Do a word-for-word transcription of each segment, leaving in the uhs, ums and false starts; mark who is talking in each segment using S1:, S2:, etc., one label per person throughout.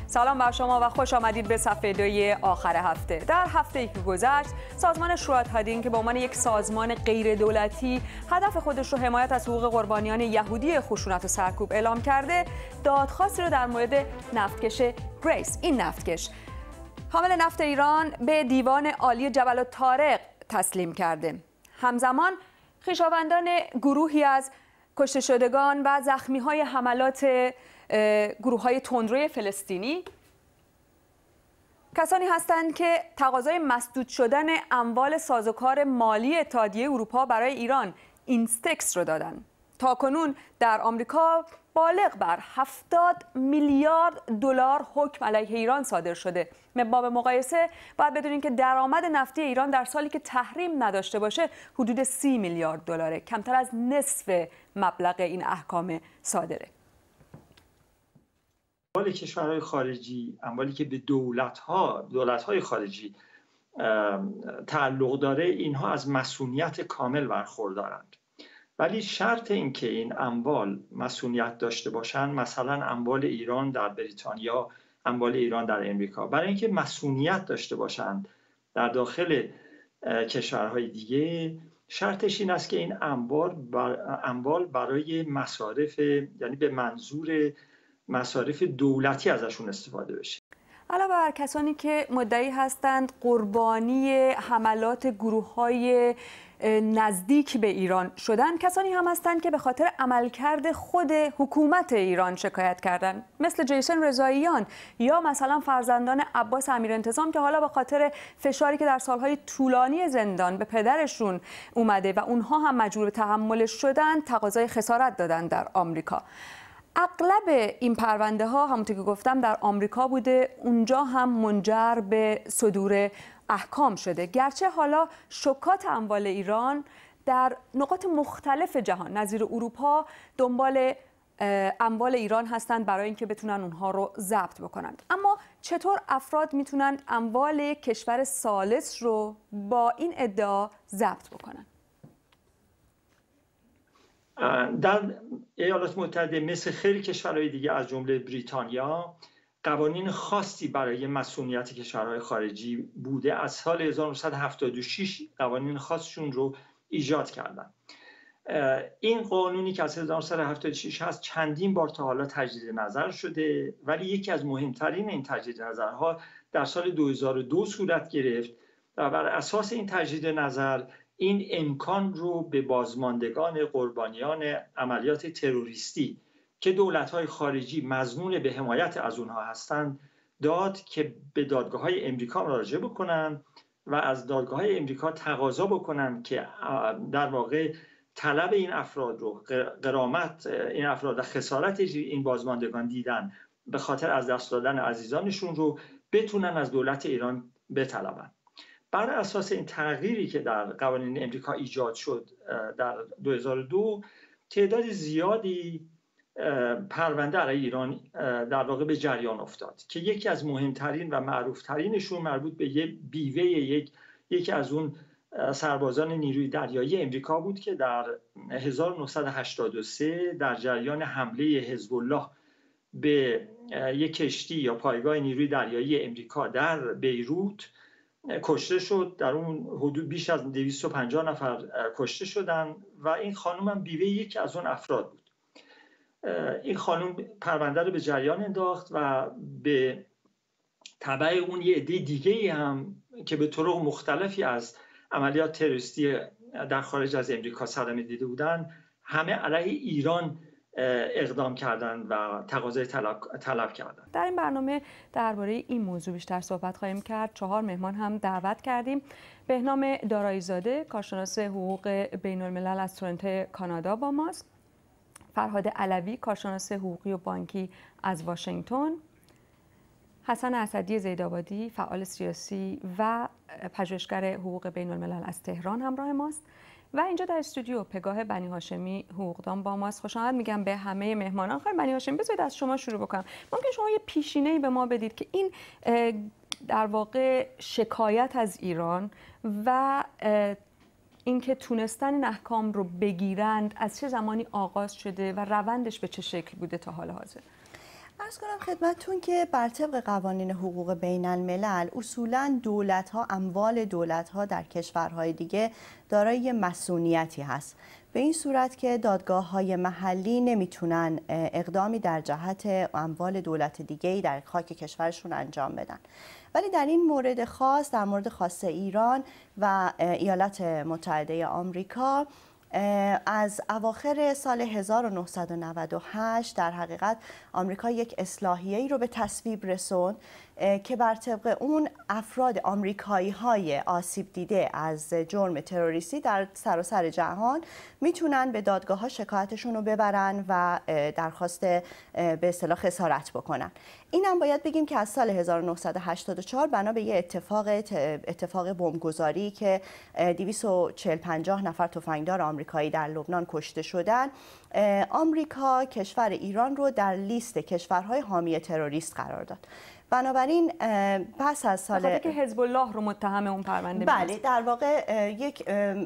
S1: سلام بر شما و خوش آمدید به صفحه دوی آخر هفته. در هفته‌ای که گذشت، سازمان شروات هادین که به عنوان یک سازمان غیر دولتی هدف خودش رو حمایت از حقوق قربانیان یهودی خشونت و سرکوب اعلام کرده، دادخواستی رو در مورد نفتکش گریس، این نفتکش حامل نفت ایران، به دیوان عالی جبل الطارق تسلیم کرده. همزمان خویشاوندان گروهی از کشته شدگان و زخمی‌های حملات گروه‌های تندروی فلسطینی کسانی هستند که تقاضای مسدود شدن اموال سازوکار مالی اتحادیه اروپا برای ایران اینستکس رو دادن. تاکنون در آمریکا بالغ بر هفتاد میلیارد دلار حکم علیه ایران صادر شده. با به مقایسه باید بدونید که درآمد نفتی ایران در سالی که تحریم نداشته باشه حدود سی میلیارد دلاره، کمتر از نصف مبلغ این احکام صادره.
S2: اموال کشورهای خارجی، اموالی که به دولت‌ها، دولت‌های خارجی تعلق داره، اینها از مسئولیت کامل برخوردارند. ولی شرط این که این اموال مسئولیت داشته باشند، مثلا اموال ایران در بریتانیا، اموال ایران در امریکا، برای اینکه مسئولیت داشته باشند در داخل کشورهای دیگه، شرطش این است که این اموال بر اموال برای مصارف، یعنی به منظور مصارف دولتی ازشون استفاده بشه.
S1: علاوه بر کسانی که مدعی هستند قربانی حملات گروه‌های نزدیک به ایران شدن، کسانی هم هستند که به خاطر عملکرد خود حکومت ایران شکایت کردند، مثل جیسون رضاییان یا مثلا فرزندان عباس امیرانتظام که حالا به خاطر فشاری که در سالهای طولانی زندان به پدرشون اومده و اونها هم مجبور به تحملش شدن، تقاضای خسارت دادن در آمریکا. اغلب این پرونده ها همونطور که گفتم در آمریکا بوده، اونجا هم منجر به صدور احکام شده، گرچه حالا شکات اموال ایران در نقاط مختلف جهان نظیر اروپا دنبال اموال ایران هستند برای اینکه بتونن اونها رو ضبط بکنند. اما چطور افراد میتونند اموال کشور ثالث رو با این ادعا ضبط بکنن؟
S2: در ایالات متحده مثل خیلی کشورهای دیگه از جمله بریتانیا قوانین خاصی برای مسئولیت کشورهای خارجی بوده. از سال هزار و نهصد و هفتاد و شش قوانین خاصشون رو ایجاد کردن. این قانونی که از هزار و نهصد و هفتاد و شش هست چندین بار تا حالا تجدید نظر شده، ولی یکی از مهمترین این تجدید نظرها در سال دو هزار و دو صورت گرفت و بر اساس این تجدید نظر این امکان رو به بازماندگان قربانیان عملیات تروریستی که دولت‌های خارجی مظنون به حمایت از اونها هستند داد که به دادگاه‌های امریکا مراجعه بکنن و از دادگاه‌های امریکا تقاضا بکنن که در واقع طلب این افراد رو، غرامت این افراد و خسارت این بازماندگان دیدن به خاطر از دست دادن عزیزانشون رو بتونن از دولت ایران بطلبن. بر اساس این تغییری که در قوانین امریکا ایجاد شد در دو هزار و دو، تعداد زیادی پرونده علیه ایران در واقع به جریان افتاد که یکی از مهمترین و معروفترینشون مربوط به یک بیوه یک یکی از اون سربازان نیروی دریایی امریکا بود که در هزار و نهصد و هشتاد و سه در جریان حمله حزب الله به یک کشتی یا پایگاه نیروی دریایی امریکا در بیروت کشته شد. در اون حدود بیش از دویست و پنجاه نفر کشته شدن و این خانم هم بیوه یکی از اون افراد بود. این خانم پرونده رو به جریان انداخت و به تبع اون یه عده دیگه هم که به طرق مختلفی از عملیات تروریستی در خارج از امریکا صدمه دیده بودن، همه علیه ایران اقدام کردن و تقاضای طلب, طلب کردن.
S1: در این برنامه درباره این موضوع بیشتر صحبت خواهیم کرد. چهار مهمان هم دعوت کردیم. بهنام دارایی‌زاده، کارشناس حقوق بین الملل از تورنتو کانادا با ماست. فرهاد علوی، کارشناس حقوقی و بانکی از واشنگتن. حسن اسدی زیدآبادی، فعال سیاسی و پژوهشگر حقوق بین الملل از تهران همراه ماست. و اینجا در استودیو پگاه بنی هاشمی حقوقدان با ماست. خوش آمد میگم به همه مهمانان. خانم بنی هاشمی، بذارید از شما شروع بکنم. ممکن شما یه پیشینه‌ای به ما بدید که این در واقع شکایت از ایران و اینکه تونستن این احکام رو بگیرند از چه زمانی آغاز شده و روندش به چه شکل بوده تا حال حاضر؟
S3: عرض کنم خدمتتون که بر طبق قوانین حقوق بین الملل اصولاً دولت‌ها، اموال دولت‌ها در کشورهای دیگه دارای مسئولیتی هست، به این صورت که دادگاه‌های محلی نمیتونن اقدامی در جهت اموال دولت دیگه‌ای در خاک کشورشون انجام بدن. ولی در این مورد خاص، در مورد خاص ایران و ایالات متحده آمریکا، از اواخر سال هزار و نهصد و نود و هشت در حقیقت آمریکا یک اصلاحیه‌ای رو به تصویب رسوند که بر طبق اون افراد آمریکایی های آسیب دیده از جرم تروریستی در سراسر جهان میتونن به دادگاه ها شکایتشون رو ببرن و درخواست به اصطلاح خسارت بکنن. اینم باید بگیم که از سال هزار و نهصد و هشتاد و چهار بنا به یه اتفاق اتفاق بمبگذاری که دویست و چهل پنجاه نفر تفنگدار آمریکایی در لبنان کشته شدن، آمریکا کشور ایران رو در لیست کشورهای حامی تروریست قرار داد. بنابراین پس از سال
S1: بخاطر که حزب الله رو متهم اون پرونده
S3: بله می‌دونست. در واقع یک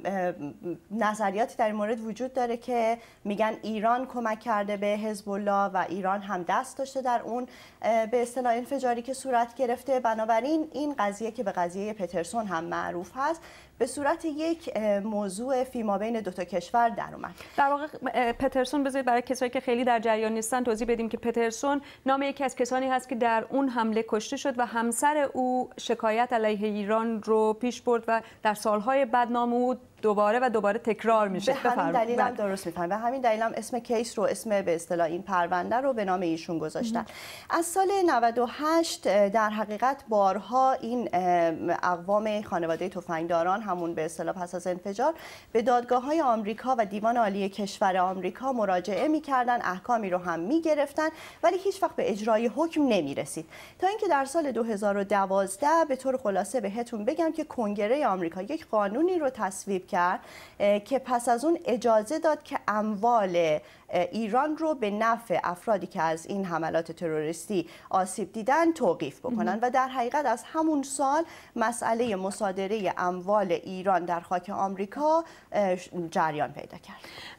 S3: نظریاتی در این مورد وجود داره که میگن ایران کمک کرده به حزب الله و ایران هم دست داشته در اون به اصطلاح انفجاری که صورت گرفته. بنابراین این قضیه که به قضیه پترسون هم معروف هست به صورت یک موضوع فیما بین دو تا کشور در اومد.
S1: در واقع پترسون، بذارید برای کسایی که خیلی در جریان نیستن توضیح بدیم که پترسون نام یکی از کسانی هست که در اون حمله کشته شد و همسر او شکایت علیه ایران رو پیش برد و در سالهای بعد نام او دوباره و دوباره تکرار میشه.
S3: به همین دلیل هم درست میفهمم. به همین دلیل هم اسم کیس رو، اسم به اصطلاح این پرونده رو به نام ایشون گذاشتن. از سال نود و هشت در حقیقت بارها این اقوام خانواده تفنگداران، همون به اصطلاح پس از انفجار، به دادگاه‌های آمریکا و دیوان عالی کشور آمریکا مراجعه می‌کردن، احکامی رو هم می‌گرفتن، ولی هیچ وقت به اجرای حکم نمی‌رسید. تا اینکه در سال دو هزار و دوازده به طور خلاصه بهتون بگم که کنگره آمریکا یک قانونی رو تصویب کرد که پس از اون اجازه داد که اموال ایران رو به نفع افرادی که از این حملات تروریستی آسیب دیدن توقیف بکنن و در حقیقت از همون سال مسئله مصادره اموال ایران در خاک آمریکا جریان پیدا کرد.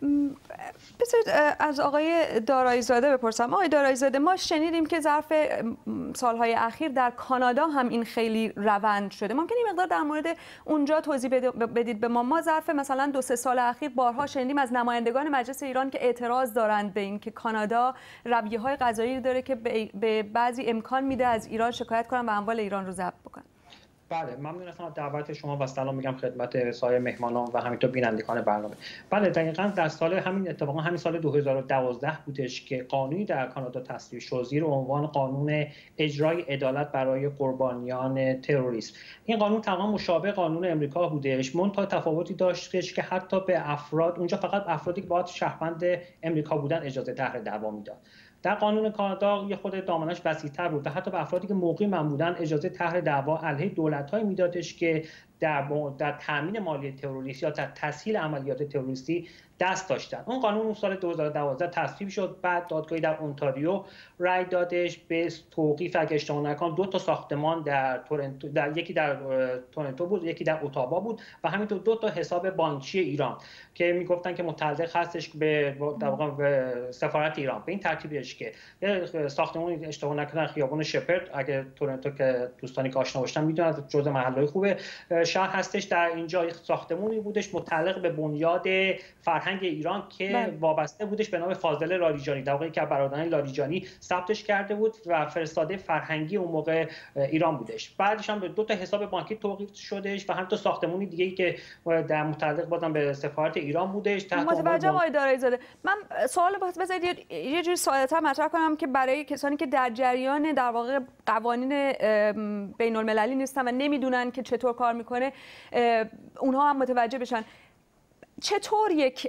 S1: بذارید از آقای دارایی‌زاده بپرسم. آقای دارایی‌زاده، ما شنیدیم که ظرف سالهای اخیر در کانادا هم این خیلی روند شده. ممکنه این مقدار در مورد اونجا توضیح بدید به ما؟ ما ظرف مثلا دو سه سال اخیر بارها شنیدیم از نمایندگان مجلس ایران که اعتراض دارند به این که کانادا رویه‌های قضایی داره که به بعضی امکان میده از ایران شکایت کنن و اموال ایران رو ضبط بکنن.
S4: بله، ممنون از دعوت شما و سلام میگم خدمت سایر مهمانان و همینطور بینندگان برنامه. بله، دقیقاً در سال همین اتفاقا همین سال دو هزار و دوازده بودش که قانونی در کانادا تصویب شد زیر عنوان قانون اجرای عدالت برای قربانیان تروریسم. این قانون تمام مشابه قانون امریکا بودش، منتها تفاوتی داشتش که حتی به افراد، اونجا فقط افرادی که باید شهروند امریکا بودن اجازه طرح دعوا میداد. در قانون کانادا یه خود دامنش وسیع‌تر بود و حتی به افرادی که مقیم بودن اجازه طرح دعوا علیه دولت‌هایی میدادش که در در تامین مالی تروریستی یا در تسهیل عملیات تروریستی دست داشتن. اون قانون اون سال دو هزار و دوازده تصویب شد. بعد دادگاهی در اونتاریو رأی دادش به توقیف، اگه اشتباه نکنم، دو تا ساختمان در تورنتو، در یکی در تورنتو بود، یکی در اتاوا بود و همینطور دو تا حساب بانکی ایران که میگفتن که متعلق هستش به در واقع به سفارت ایران. به این ترتیبش که ساختمان اشتباه نکنم خیابان شپرد، اگه تورنتو که دوستانی که آشنا باشن میدونن جزء محلهای خوبه شهر هستش، در اینجا یک ساختمانی بودش متعلق به بنیاد فرهنگ ایران که من. وابسته بودش به نام فاضل لاریجانی، در واقع که برادران لاریجانی ثبتش کرده بود و فرستاده فرهنگی اون موقع ایران بودش. بعدش هم به دو تا حساب بانکی توقیف شدش و هم تا ساختمانی دیگه‌ای که در متعلق بودن به سفارت ایران بودش.
S1: متوجه آقای دارایی‌زاده، من سوال باید بذارید یه جوری ساده‌تر مطرح کنم که برای کسانی که در جریان در واقع قوانین بین‌المللی نیستن و نمیدونن که چطور کار میکنه اونها هم متوجه بشن. چطور یک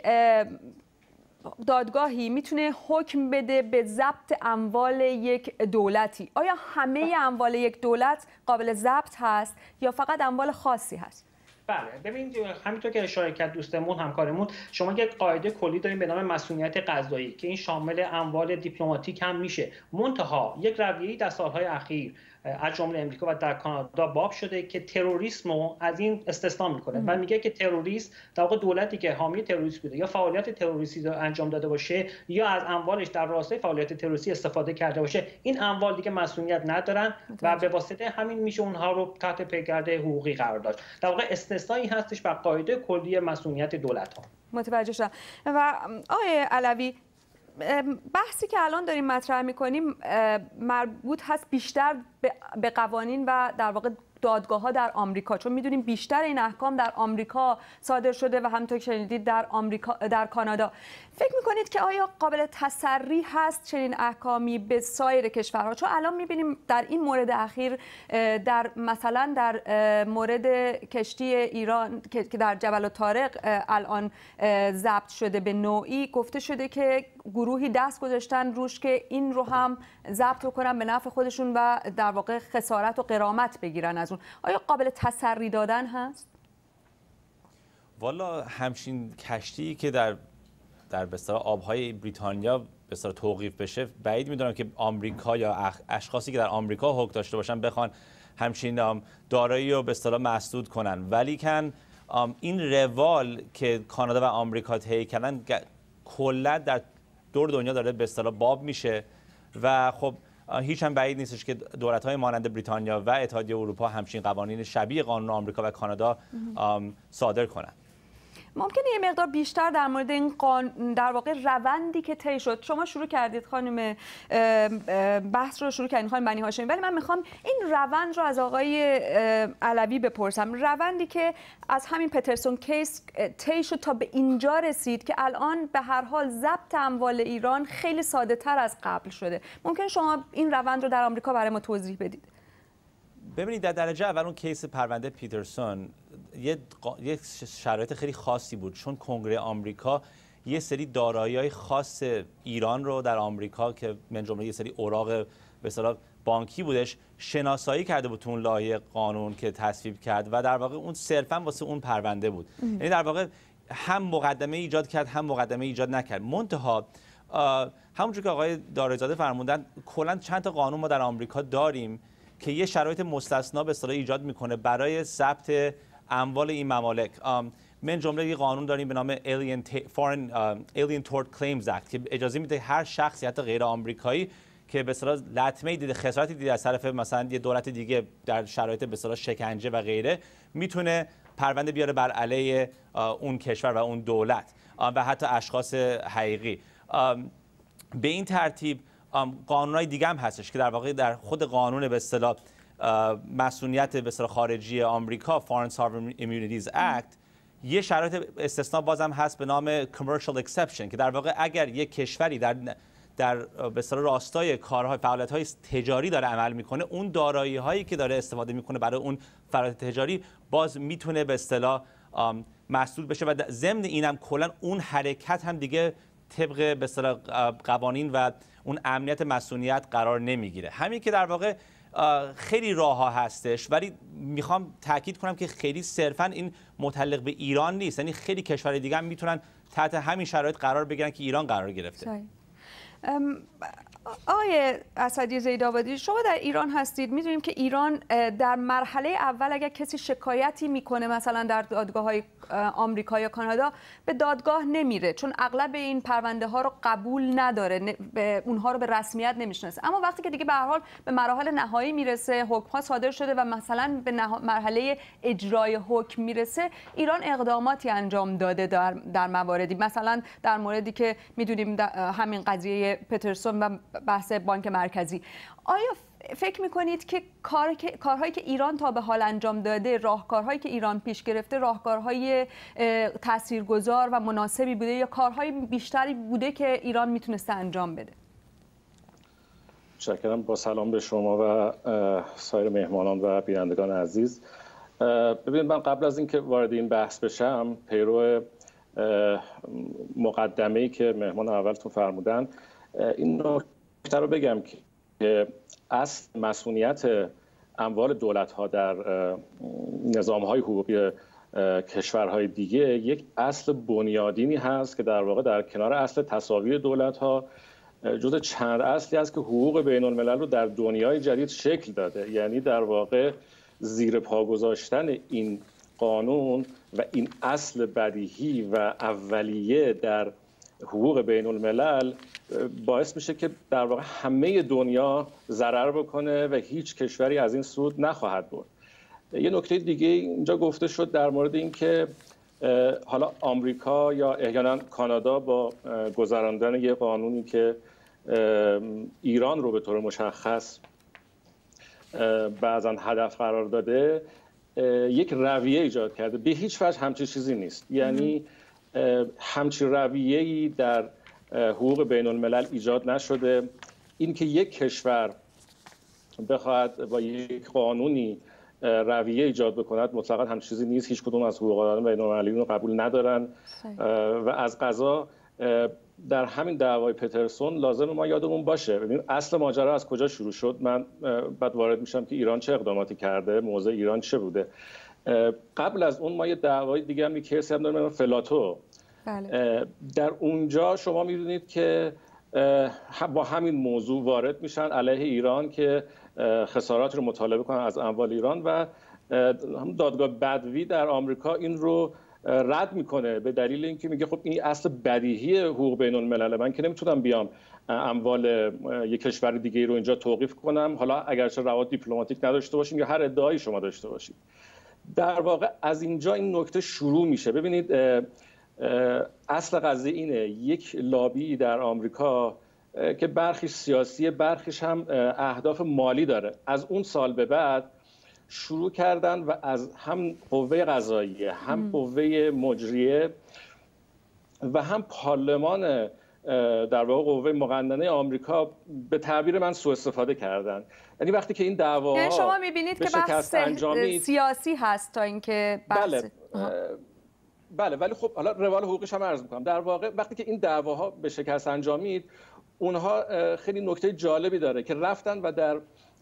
S1: دادگاهی میتونه حکم بده به ضبط اموال یک دولتی؟ آیا همه اموال یک دولت قابل ضبط هست یا فقط اموال خاصی هست؟
S4: بله ببینید همینطور که اشاره کرد دوستمون همکارمون، شما یک قاعده کلی داریم به نام مسئولیت قضایی که این شامل اموال دیپلماتیک هم میشه. منتها یک رویه‌ای در سالهای اخیر از جمله امریکا و در کانادا باب شده که تروریسم رو از این استثنا میکنه و میگه که تروریست در واقع دولتی که حامی تروریسم بوده یا فعالیت تروریستی رو انجام داده باشه یا از اموالش در راستای فعالیت تروریستی استفاده کرده باشه، این اموال دیگه مسئولیت ندارن و به واسطه همین میشه اونها رو تحت پیگرد حقوقی قرار داشت. در واقع استثنایی هستش بر قاعده کلی مسئولیت دولت‌ها.
S1: متوجه شدم. و آقای علوی، بحثی که الان داریم مطرح می‌کنیم مربوط هست بیشتر به قوانین و در واقع دادگاه‌ها در آمریکا، چون می‌دونیم بیشتر این احکام در آمریکا صادر شده و همونطور که شنیدید در آمریکا در کانادا. فکر می‌کنید که آیا قابل تسری هست چنین احکامی به سایر کشورها؟ چون الان می‌بینیم در این مورد اخیر در مثلا در مورد کشتی ایران که در جبل الطارق الان ضبط شده به نوعی گفته شده که گروهی دست گذاشتن روش که این رو هم ضبط کنن به نفع خودشون و در واقع خسارت و غرامت بگیرن از اون. آیا قابل تسری دادن هست؟
S5: والا همچین کشتی که در در بسیار آبهای بریتانیا بسیار توقیف بشه، بعید میدونم که آمریکا یا اشخاصی که در آمریکا حقوق داشته باشن بخوان همچین دارایی رو به اصطلاح مسدود کنن. ولی کن این روال که کانادا و آمریکا طی کردن کلا در دور دنیا داره به اصطلاح باب میشه و خب هیچ هم بعید نیستش که دولت‌های مانند بریتانیا و اتحادیه اروپا همچین قوانین شبیه قانون آمریکا و کانادا صادر کنند.
S1: ممکنه یه مقدار بیشتر در مورد این قانون در واقع روندی که طی شد، شما شروع کردید خانم بحث رو شروع کردید خانم بنی هاشمی، ولی من میخوام این روند رو از آقای علوی بپرسم. روندی که از همین پترسون کیس طی شد تا به اینجا رسید که الان به هر حال ضبط اموال ایران خیلی ساده تر از قبل شده. ممکن شما این روند رو در آمریکا برای ما توضیح بدید؟
S5: ببینید در درجه اول اون کیس پرونده پیترسون یه یک شرایط خیلی خاصی بود، چون کنگره آمریکا یه سری دارایی‌های خاص ایران رو در آمریکا که من جمله یه سری اوراق به اصطلاح بانکی بودش شناسایی کرده بود تو اون لایحه قانون که تصویب کرد و در واقع اون صرفاً واسه اون پرونده بود. یعنی در واقع هم مقدمه ایجاد کرد هم مقدمه ایجاد نکرد. منتها همونجور که آقای دارایزاده فرمودن کلاً چند تا قانون ما در آمریکا داریم که یه شرایط مستثنا به اصطلاح ایجاد میکنه برای ضبط اموال این ممالک. من جمله یه قانون داریم به نام Alien Foreign Alien Tort Claims Act که اجازه میده هر شخصی حتی غیر آمریکایی که به اصطلاح لطمه دیده، خسارتی دیده از طرف مثلا یه دولت دیگه در شرایط به اصطلاح شکنجه و غیره، میتونه پرونده بیاره بر علیه اون کشور و اون دولت و حتی اشخاص حقیقی. به این ترتیب قانونهای دیگه هم هستش که در واقع در خود قانون به اصطلاح مسئولیت به اصطلاح خارجی آمریکا Foreign Sovereign Immunities Act یه شرایط استثناء بازم هست به نام Commercial Exception که در واقع اگر یک کشوری در در به اصطلاح راستای کارهای فعالیت‌های تجاری داره عمل میکنه، اون دارایی‌هایی که داره استفاده میکنه برای اون فعالیت تجاری باز میتونه به اصطلاح مسدود بشه و ضمن اینم کلا اون حرکت هم دیگه طبق به اصطلاح قوانین و اون امنیت مسئولیت قرار نمیگیره. همین که در واقع خیلی راه ها هستش، ولی میخوام تاکید کنم که خیلی صرفا این متعلق به ایران نیست، یعنی خیلی کشورهای دیگه هم میتونن تحت همین شرایط قرار بگیرن که ایران قرار گرفته.
S1: آقای اسدی زیدآبادی، شما در ایران هستید، میدونیم که ایران در مرحله اول اگر کسی شکایتی میکنه مثلا در دادگاه‌های آمریکا یا کانادا به دادگاه نمیره، چون اغلب این پرونده ها رو قبول نداره، اونها رو به رسمیت نمیشناسه. اما وقتی که دیگه به هر حال به مراحل نهایی میرسه، حکم ها صادر شده و مثلا به مرحله اجرای حکم میرسه، ایران اقداماتی انجام داده در در مواردی، مثلا در موردی که میدونیم همین قضیه پترسون و بحث بانک مرکزی. آیا فکر میکنید که کار کارهایی که ایران تا به حال انجام داده، راهکارهایی که ایران پیش گرفته، راهکارهای تاثیرگذار و مناسبی بوده یا کارهای بیشتری بوده که ایران میتونسته انجام بده؟
S6: متشکرم. با سلام به شما و سایر مهمانان و بینندگان عزیز. ببینید، من قبل از اینکه وارد این بحث بشم، پیرو مقدمه‌ای که مهمان اولتون فرمودن، این نکته رو بگم که اصل مسئولیت اموال دولت‌ها در نظام‌های حقوقی کشورهای دیگه یک اصل بنیادینی هست که در واقع در کنار اصل تساوی دولت‌ها جزء چند اصلی است که حقوق بین الملل رو در دنیای جدید شکل داده. یعنی در واقع زیر پا گذاشتن این قانون و این اصل بدیهی و اولیه در حقوق بین الملل باعث میشه که در واقع همه دنیا ضرر بکنه و هیچ کشوری از این سود نخواهد برد. یه نکته دیگه اینجا گفته شد در مورد اینکه حالا آمریکا یا احیانا کانادا با گذراندن یه قانونی که ایران رو به طور مشخص بعضا هدف قرار داده یک رویه ایجاد کرده. به هیچ وجه همچین چیزی نیست. یعنی همچین رویه‌ای در حقوق بین الملل ایجاد نشده. اینکه یک کشور بخواهد با یک قانونی رویه ایجاد بکند مطلقا هم چیزی نیست. هیچ کدوم از حقوقدانان بین المللی رو قبول ندارن و از قضا در همین دعوای پترسون لازم ما یادمون باشه ببین اصل ماجرا از کجا شروع شد. من بعد وارد میشم که ایران چه اقداماتی کرده، موضع ایران چه بوده. قبل از اون ما یه دعوای دیگه هم کیسی هم داریم فلاتو. بله. در اونجا شما میدونید که با همین موضوع وارد میشن علیه ایران که خسارات رو مطالبه کنن از اموال ایران و هم دادگاه بدوی در آمریکا این رو رد میکنه به دلیل اینکه میگه خب این اصل بدیهی حقوق بین الملل، من که نمیتونم بیام اموال یک کشور دیگه رو اینجا توقیف کنم، حالا اگرچه روابط دیپلماتیک نداشته باشیم یا هر ادعایی شما داشته باشید. در واقع از اینجا این نکته شروع میشه. ببینید اصل قضیه اینه، یک لابی در آمریکا که برخیش سیاسی برخیش هم اهداف مالی داره، از اون سال به بعد شروع کردن و از هم قوه قضاییه هم قوه مجریه و هم پارلمان در واقع قوه مقننه آمریکا به تعبیر من سوء استفاده کردن. یعنی وقتی که این دعواها
S1: یعنی شما می‌بینید که بحث انجامید سیاسی هست تا اینکه بحث
S6: بله بله ولی خب حالا روال حقوقش هم عرض می‌کنم. در واقع وقتی که این دعواها به شکست انجامید اونها خیلی نکته جالبی داره که رفتن و در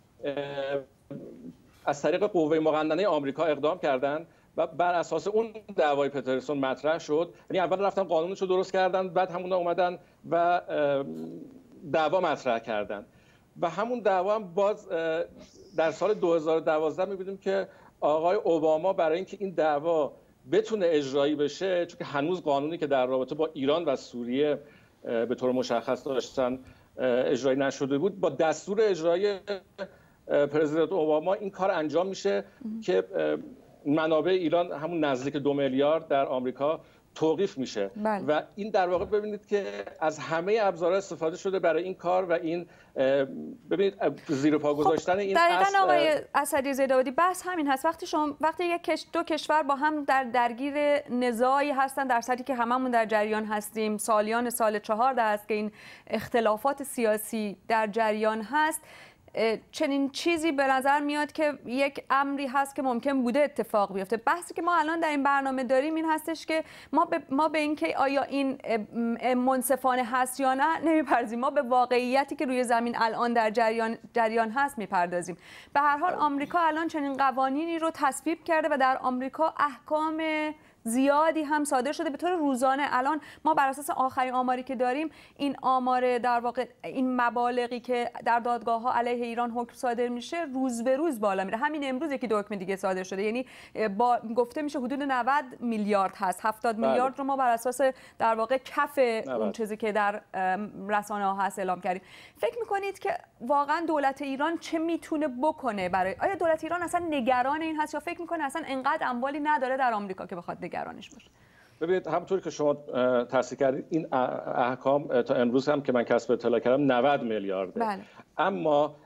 S6: از طریق قوه مقننه آمریکا اقدام کردن و بر اساس اون دعوای پترسون مطرح شد. یعنی اول رفتن قانونش رو درست کردن، بعد همونا اومدن و دعوا مطرح کردن و همون دعوا هم باز در سال دو هزار و دوازده می‌بینیم که آقای اوباما برای اینکه این دعوا بتونه اجرایی بشه، چون که هنوز قانونی که در رابطه با ایران و سوریه به طور مشخص داشتن اجرایی نشده بود، با دستور اجرایی پرزیدنت اوباما این کار انجام میشه که منابع ایران همون نزدیک دو میلیارد در آمریکا توقیف میشه. بله. و این در واقع ببینید که از همه ابزارها استفاده شده برای این کار و این ببینید زیر پا گذاشتن خب این
S1: دقیقاً اصل... آقای اسدی زیدآبادی بحث همین هست. وقتی شما وقتی یک کش... دو کشور با هم در درگیر نزاعی هستن در سطحی که هممون در جریان هستیم، سالیان سال چهار است که این اختلافات سیاسی در جریان هست، چنین چیزی به نظر میاد که یک امری هست که ممکن بوده اتفاق بیفته. بحثی که ما الان در این برنامه داریم این هستش که ما به ما به اینکه آیا این منصفانه هست یا نه نمیپردازیم، ما به واقعیتی که روی زمین الان در جریان جریان هست میپردازیم. به هر حال آمریکا الان چنین قوانینی رو تصویب کرده و در آمریکا احکام زیادی هم صادر شده به طور روزانه. الان ما بر اساس آخرین آماری که داریم این آمار در واقع این مبالغی که در دادگاه ها علیه ایران حکم صادر میشه روز به روز بالا میره. همین امروز یکی دو حکم دیگه صادر شده، یعنی با گفته میشه حدود نود میلیارد هست. هفتاد میلیارد رو ما بر اساس در واقع کف اون چیزی که در رسانه ها هست اعلام کردیم. فکر میکنید که واقعا دولت ایران چه میتونه بکنه برای آیا دولت ایران اصلا نگران این هست یا فکر میکنه اصلا انقدر اموالی نداره در آمریکا که بخواد نگرانش باشه؟
S6: ببینید همونطوری که شما تصحیح کردید این احکام تا امروز هم که من کسب اطلاع کردم نود میلیارده. بله. اما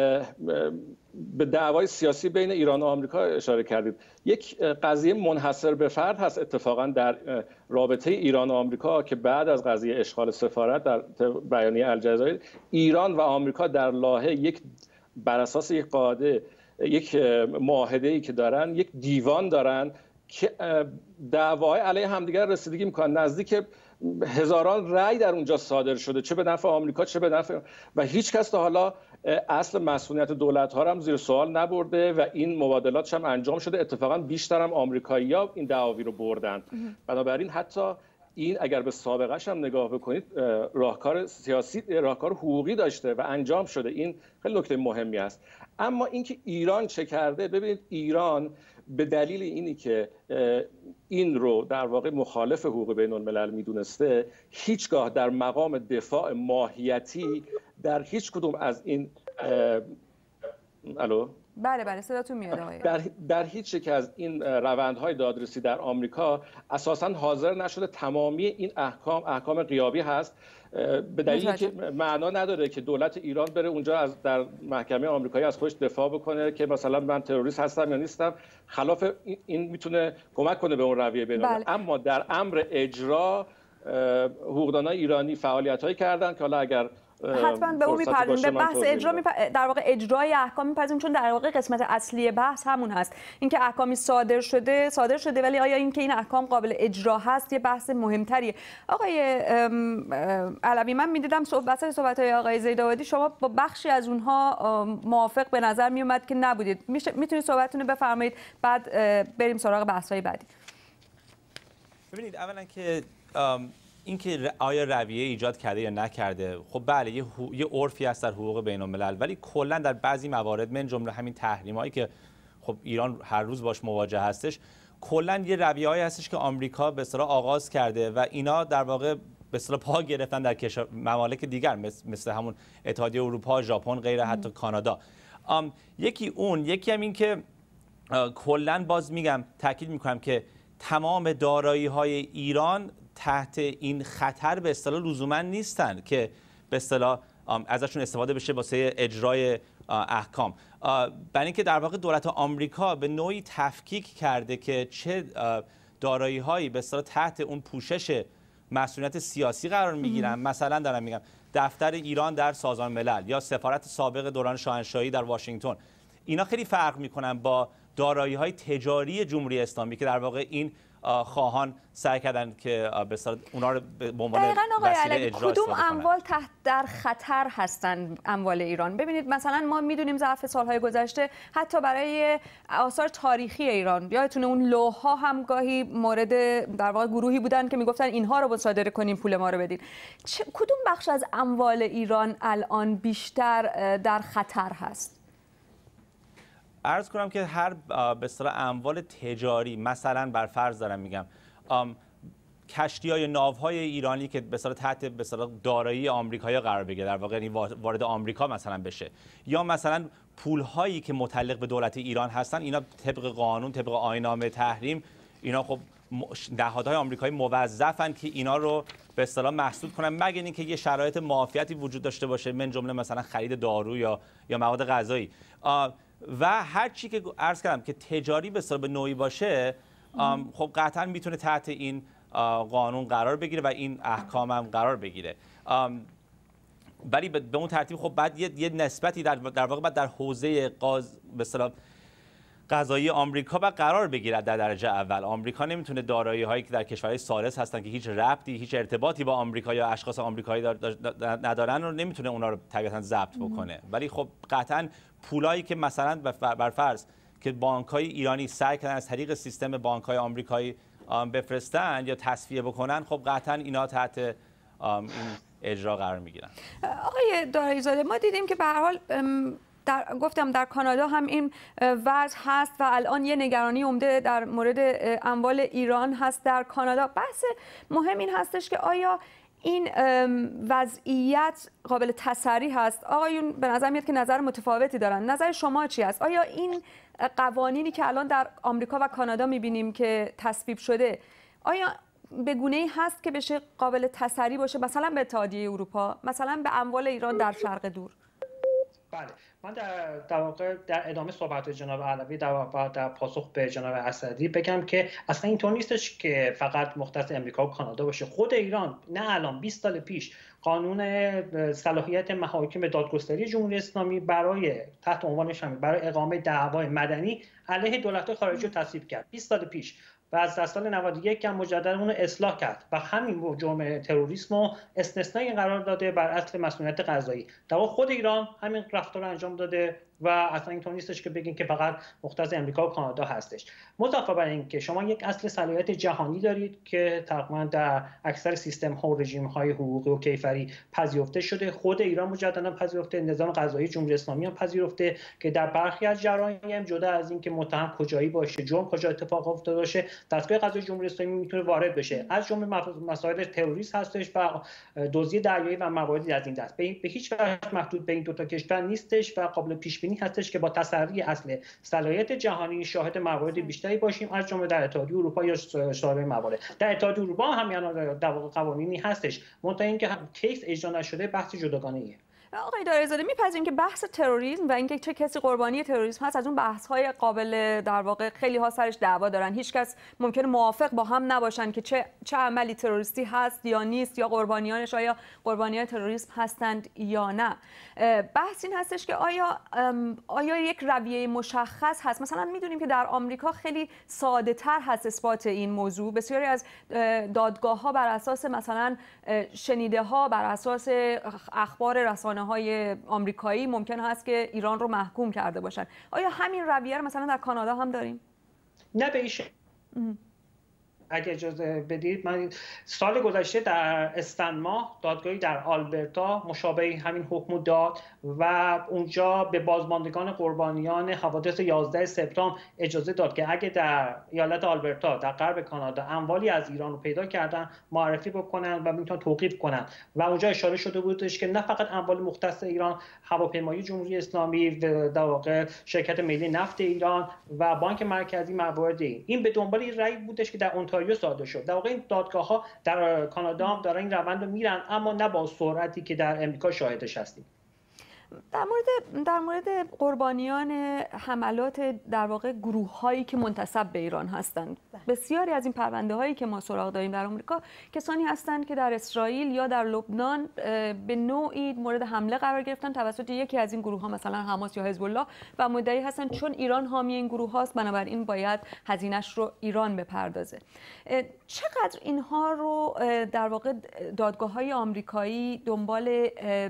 S6: به دعوای سیاسی بین ایران و آمریکا اشاره کردید. یک قضیه منحصر به فرد هست اتفاقا در رابطه ایران و آمریکا که بعد از قضیه اشغال سفارت در بیانیه الجزایر ایران و آمریکا در لاهه یک بر اساس یک قاعده یک معاهده‌ای که دارن، یک دیوان دارن که دعوای علیه همدیگر رسیدگی میکنن. نزدیک هزاران رأی در اونجا صادر شده، چه به نفع آمریکا چه به نفع، و هیچ کس تا حالا اصل مسئولیت دولت‌ها رو هم زیر سوال نبرده و این مبادلاتش هم انجام شده. اتفاقا بیشتر هم آمریکایی‌ها این دعاوی رو بردن. بنابراین حتی این اگر به سابقه‌اش هم نگاه بکنید راهکار سیاسی، راهکار حقوقی داشته و انجام شده. این خیلی نکته مهمی است. اما اینکه ایران چه کرده، ببینید ایران به دلیل اینی که این رو در واقع مخالف حقوق بین الملل میدونسته، هیچگاه در مقام دفاع ماهیتی در هیچ کدوم از این الو
S1: بله بله صداتون میاد آقای
S6: در در هیچ یک از این روندهای دادرسی در آمریکا اساساً حاضر نشده. تمامی این احکام احکام غیابی هست، به دلیلی که معنا نداره که دولت ایران بره اونجا از در محکمه آمریکایی از خودش دفاع بکنه که مثلا من تروریست هستم یا نیستم. خلاف این میتونه کمک کنه به اون رویه بین الملل. اما در امر اجرا حقوقدانای ایرانی فعالیت‌هایی کردن که حالا اگر
S1: حتما به اون میپردیم. به بحث اجرا میپ... در واقع اجرای احکام میپردیم، چون در واقع قسمت اصلی بحث همون هست، اینکه احکامی صادر شده صادر شده ولی آیا اینکه این احکام قابل اجرا هست یه بحث مهمتریه. آقای علوی، من میدیدم صحبت صحبت‌های آقای زیدآبادی شما با بخشی از اونها موافق به نظر میومد که نبودید. میتونید صحبتتون رو بفرمایید بعد بریم سراغ بحث‌های بعدی.
S5: ببینید اولا که اینکه آیا رویه ایجاد کرده یا نکرده، خب بله یه, یه عرفی هست در حقوق بین الملل، ولی کلا در بعضی موارد من جمله همین تحریمایی که خب ایران هر روز باش مواجه هستش، کلا یه رویه‌ای هستش که آمریکا به اصطلاح آغاز کرده و اینا در واقع به اصطلاح پا گرفتن در کشور ممالک دیگر مثل, مثل همون اتحادیه اروپا، ژاپن، غیره، حتی کانادا. یکی اون یکی هم این که کلا باز میگم تاکید میکنم که تمام دارایی‌های ایران تحت این خطر به اصطلاح لزوما نیستن که به اصطلاح ازشون استفاده بشه واسه اجرای احکام. برای اینکه در واقع دولت آمریکا به نوعی تفکیک کرده که چه دارایی‌هایی به اصطلاح تحت اون پوشش مسئولیت سیاسی قرار میگیرن. مثلا دارم میگم دفتر ایران در سازمان ملل یا سفارت سابق دوران شاهنشاهی در واشنگتن، اینا خیلی فرق میکنن با دارایی‌های تجاری جمهوری اسلامی که در واقع این خواهان سعی کردن که به اصطلاح اونا رو به عنوان وسیله اجرا
S1: کدوم اموال تحت در خطر هستن اموال ایران؟ ببینید مثلا ما میدونیم ظرف سالهای گذشته حتی برای آثار تاریخی ایران، یادتونه اون لوح‌ها هم گاهی مورد در واقع گروهی بودن که میگفتن اینها رو مصادره کنیم پول ما رو بدین. کدوم بخش از اموال ایران الان بیشتر در خطر هست؟
S5: عرض کنم که هر به اصطلاح اموال تجاری، مثلا بر فرض دارم میگم کشتی‌های ناوهای ایرانی که به اصطلاح تحت به اصطلاح دارایی آمریکایی قرار بگیره، در واقع وارد آمریکا مثلا بشه، یا مثلا پول‌هایی که متعلق به دولت ایران هستن، اینا طبق قانون، طبق آیین‌نامه تحریم، اینا خب نهادهای آمریکایی موظفن که اینا رو به اصطلاح محدود کنن، مگر اینکه یه شرایط معافیتی وجود داشته باشه، من جمله مثلا خرید دارو یا یا مواد غذایی. و هر چی که عرض کردم که تجاری به اصطلاح به نوعی باشه، خب قطعا میتونه تحت این قانون قرار بگیره و این احکام هم قرار بگیره. ولی به اون ترتیب خب بعد یه, یه نسبتی در, در واقع بعد در حوزه قاز به اصطلاح قضایی آمریکا و قرار بگیرد. در درجه اول آمریکا نمیتونه دارایی هایی که در کشورهای ثالث هستن که هیچ ربطی، هیچ ارتباطی با آمریکا یا اشخاص آمریکایی ندارن رو نمیتونه اونا رو طبیعتا ضبط بکنه. ولی خب قطعا پولایی که مثلا بر فرض که بانک‌های ایرانی سعی کردن از طریق سیستم بانک‌های آمریکایی بفرستن یا تصفیه بکنن، خب قطعا اینا تحت این اجرا قرار میگیرن.
S1: آقای دارایی‌زاده، ما دیدیم که به هر حال در گفتم در کانادا هم این وضع هست و الان یه نگرانی عمده در مورد اموال ایران هست در کانادا. بحث مهم این هستش که آیا این وضعیت قابل تسری هست؟ آقایون به نظر میاد که نظر متفاوتی دارن. نظر شما چی است؟ آیا این قوانینی که الان در آمریکا و کانادا میبینیم که تصویب شده، آیا به گونه‌ای هست که بشه قابل تسری باشه مثلا به اتحادیه اروپا، مثلا به اموال ایران در شرق دور؟
S4: بله، من در در واقع در ادامه صحبت جناب علوی در واقع در پاسخ به جناب اسدی بگم که اصلا اینطور نیستش که فقط مختص امریکا و کانادا باشه. خود ایران نه الان بیست سال پیش قانون صلاحیت محاکم دادگستری جمهوری اسلامی برای تحت عنوان شامل برای اقامه دعوای مدنی علیه دولت‌های خارجی رو تصویب کرد بیست سال پیش. و از در سال نود و یک هم مجددا اون رو اصلاح کرد و همین جرم تروریسم رو استثنایی قرار داده بر اصل مسئولیت قضایی. در واقع خود ایران همین رفتار رو انجام داده و اصلا اینطور نیستش که بگین که فقط مختص امریکا و کانادا هستش. مضافه بر این که شما یک اصل صلاحیت جهانی دارید که تقریبا در اکثر سیستم ها و رژیم های حقوقی و کیفری پذیرفته شده. خود ایران مجددا پذیرفته، نظام قضایی جمهوری اسلامی هم پذیرفته که در برخی از جرایم جدا از این که متهم کجایی باشه، جرم کجا اتفاق افتاده باشه، دستگاه قضایی جمهوری اسلامی میتونه وارد بشه. از جمله مسائل تروریسم هستش و دزدی دریایی و مواردی از این دست. به هیچ وجه محدود به این دو تا کشور نیستش و قابل پیش بینی هستش که با تسری اصل صلاحیت جهانی شاهد موارد بیشتری باشیم، از جمله در اتحادیه اروپا یا سایر موارد. در اتحادیه اروپا هم یعنی در واقع قوانینی هستش، منتها اینکه کیس اجرا نشده بحث جداگانه‌ایه.
S1: آقای دارایزاده، می‌پذیریم که بحث تروریسم و اینکه چه کسی قربانی تروریسم هست از اون بحث‌های قابل در واقع خیلی ها سرش دعوا دارن، هیچ کس ممکنه موافق با هم نباشن که چه چه عملی تروریستی هست یا نیست، یا قربانیانش آیا قربانیان تروریسم هستند یا نه. بحث این هستش که آیا آیا یک رویه مشخص هست؟ مثلا می‌دونیم که در آمریکا خیلی ساده‌تر هست اثبات این موضوع. بسیاری از دادگاه‌ها بر اساس مثلا شنیده‌ها، بر اساس اخبار رسانه های آمریکایی ممکن هست که ایران رو محکوم کرده باشن. آیا همین رویه رو مثلا در کانادا هم داریم؟
S4: نه به ایش. اگه اجازه بدید، من سال گذشته در استنما دادگاهی در آلبرتا مشابه همین حکم داد و اونجا به بازماندگان قربانیان حوادث یازده سپتامبر اجازه داد که اگه در ایالت آلبرتا در غرب کانادا اموالی از ایران رو پیدا کردن معرفی بکنن و میتونن توقیف کنن و اونجا اشاره شده بودش که نه فقط اموال مختص ایران، هواپیمایی جمهوری اسلامی، در واقع شرکت ملی نفت ایران و بانک مرکزی مواردی، این به دنبال این رأی بودش که در اونتاریو صادر شد. در واقع این دادگاه‌ها در کانادا هم دارن این روند رو میرن، اما نه با سرعتی که در امریکا شاهدش هستیم.
S1: در مورد در مورد قربانیان حملات در واقع گروه‌هایی که منتسب به ایران هستند، بسیاری از این پرونده‌هایی که ما سراغ داریم در آمریکا کسانی هستند که در اسرائیل یا در لبنان به نوعی مورد حمله قرار گرفتن توسط یکی از این گروه‌ها، مثلا حماس یا حزب الله، و مدعی هستند چون ایران حامی این گروه هاست بنابراین باید هزینه‌اش رو ایران بپردازه. چقدر اینها رو در واقع دادگاه‌های آمریکایی دنبال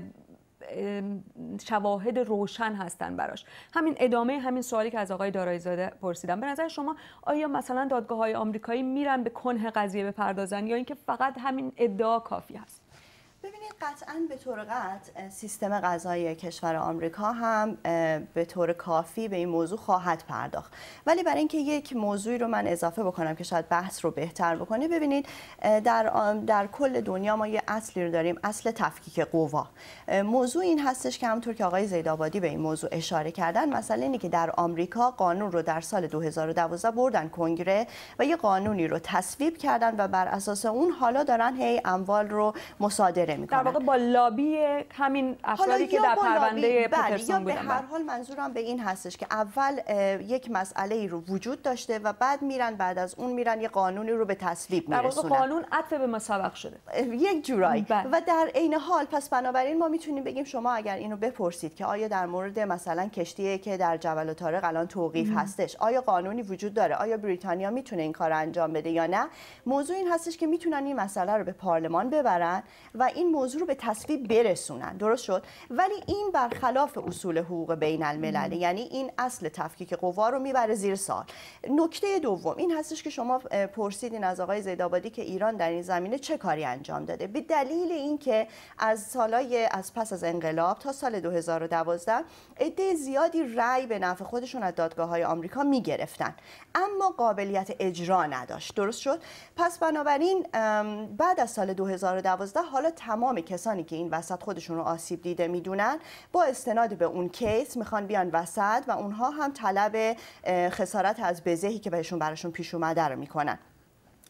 S1: شواهد روشن هستن براش؟ همین ادامه همین سوالی که از آقای دارایزاده پرسیدم. به نظر شما آیا مثلا دادگاه‌های آمریکایی میرن به کنه قضیه بپردازن یا اینکه فقط همین ادعا کافی هست؟
S3: ببینید، قطعاً به طور قطع سیستم قضایی کشور آمریکا هم به طور کافی به این موضوع خواهد پرداخت. ولی برای اینکه یک موضوعی رو من اضافه بکنم که شاید بحث رو بهتر بکنه، ببینید در در کل دنیا ما یه اصلی رو داریم، اصل تفکیک قوا. موضوع این هستش که همونطور که آقای زیدآبادی به این موضوع اشاره کردن، مسئله اینه که در آمریکا قانون رو در سال دو هزار و دوازده بردن کنگره و یه قانونی رو تصویب کردن و بر اساس اون حالا دارن هی اموال رو مصادره میکنن.
S1: در واقع با لابی همین افرادی که در پرونده پیترسون بودن.
S3: به هر حال منظورم به این هستش که اول یک مسئله ای رو وجود داشته و بعد میرن بعد از اون میرن یه قانونی رو به تصویب میرسونن.
S1: در واقع قانون عطف به ما سبق شده
S3: یک جورایی. و در عین حال پس بنابراین ما میتونیم بگیم شما اگر اینو بپرسید که آیا در مورد مثلا کشتی که در جبل الطارق الان توقیف ام. هستش آیا قانونی وجود داره، آیا بریتانیا میتونه این کار انجام بده یا نه، موضوع این هستش که میتونن این مسئله رو به پارلمان ببرن و این موضوع رو به تصویب برسونن. درست شد؟ ولی این برخلاف اصول حقوق بین المللی، یعنی این اصل تفکیک قوا رو میبره زیر سوال. نکته دوم این هستش که شما پرسیدین از آقای زیدآبادی که ایران در این زمینه چه کاری انجام داده. به دلیل اینکه از سالهای از پس از انقلاب تا سال دو هزار و دوازده عده زیادی رأی به نفع خودشون از دادگاه‌های آمریکا میگرفتن اما قابلیت اجرا نداشت. درست شد؟ پس بنابراین بعد از سال دو هزار و دوازده حالا تمام کسانی که این وسط خودشون رو آسیب دیده میدونن با استناد به اون کیس میخوان بیان وسط و اونها هم طلب خسارت از بزهی که بهشون براشون پیش اومده رو میکنن.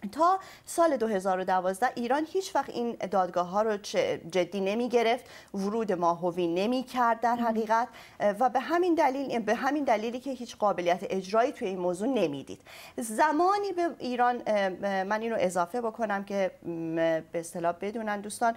S3: تا سال دو هزار و دوازده ایران هیچ وقت این دادگاه ها رو جدی نمی گرفت، ورود ماهوی نمی کرد در حقیقت، و به همین دلیل به همین دلیلی که هیچ قابلیت اجرایی توی این موضوع نمیدید. زمانی به ایران، من اینو اضافه بکنم که به اصطلاح بدونن دوستان،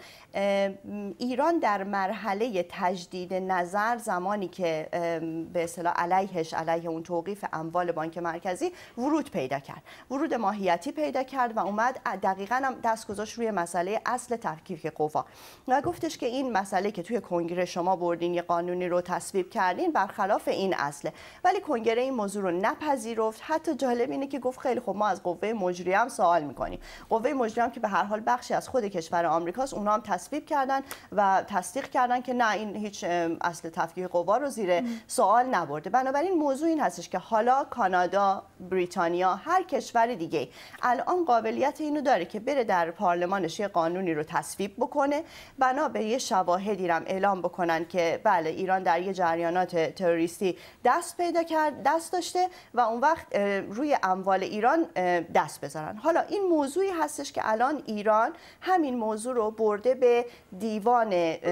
S3: ایران در مرحله تجدید نظر، زمانی که به اصطلاح علیهش علیه اون توقیف اموال بانک مرکزی ورود پیدا کرد، ورود ماهیتی پیدا کرد و اومد دقیقاً هم دست گذاشت روی مسئله اصل تفکیک قوا و گفتش که این مسئله که توی کنگره شما بردین یه قانونی رو تصویب کردین برخلاف این اصله، ولی کنگره این موضوع رو نپذیرفت. حتی جالب اینه که گفت خیلی خب ما از قوه مجریه هم سوال میکنیم. قوه مجریه هم که به هر حال بخشی از خود کشور آمریکاست، اونها هم تصویب کردن و تصدیق کردن که نه، این هیچ اصل تفکیک قوا رو زیر سوال نبرده. بنابراین موضوع این هستش که حالا کانادا، بریتانیا، هر کشور دیگه الان قابلیت اینو داره که بره در پارلمانش یه قانونی رو تصویب بکنه، بنا به یه شواهدی هم اعلام بکنن که بله ایران در یه جریانات تروریستی دست پیدا کرد، دست داشته و اون وقت روی اموال ایران دست بذارن. حالا این موضوعی هستش که الان ایران همین موضوع رو برده به دیوان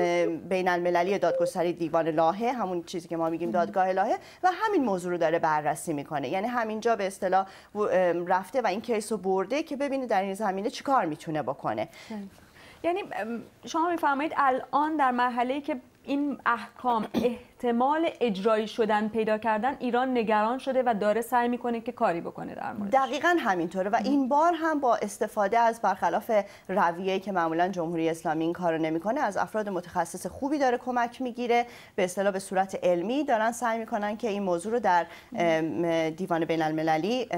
S3: بین المللی دادگستری، دیوان لاهه، همون چیزی که ما میگیم دادگاه لاهه، و همین موضوع رو داره بررسی میکنه. یعنی همینجا به اصطلاح رفته و این کیس رو برده که ببینید در این زمینه چیکار میتونه بکنه.
S1: یعنی شما میفرمایید الان در مرحله‌ای که این احکام احتمال اجرایی شدن پیدا کردن، ایران نگران شده و داره سعی میکنه که کاری بکنه در موردش.
S3: دقیقاً همینطوره و این بار هم با استفاده از برخلاف رویه‌ای که معمولاً جمهوری اسلامی این کارو نمیکنه، از افراد متخصص خوبی داره کمک میگیره، به اصطلاح به صورت علمی دارن سعی میکنن که این موضوع رو در دیوان بین المللی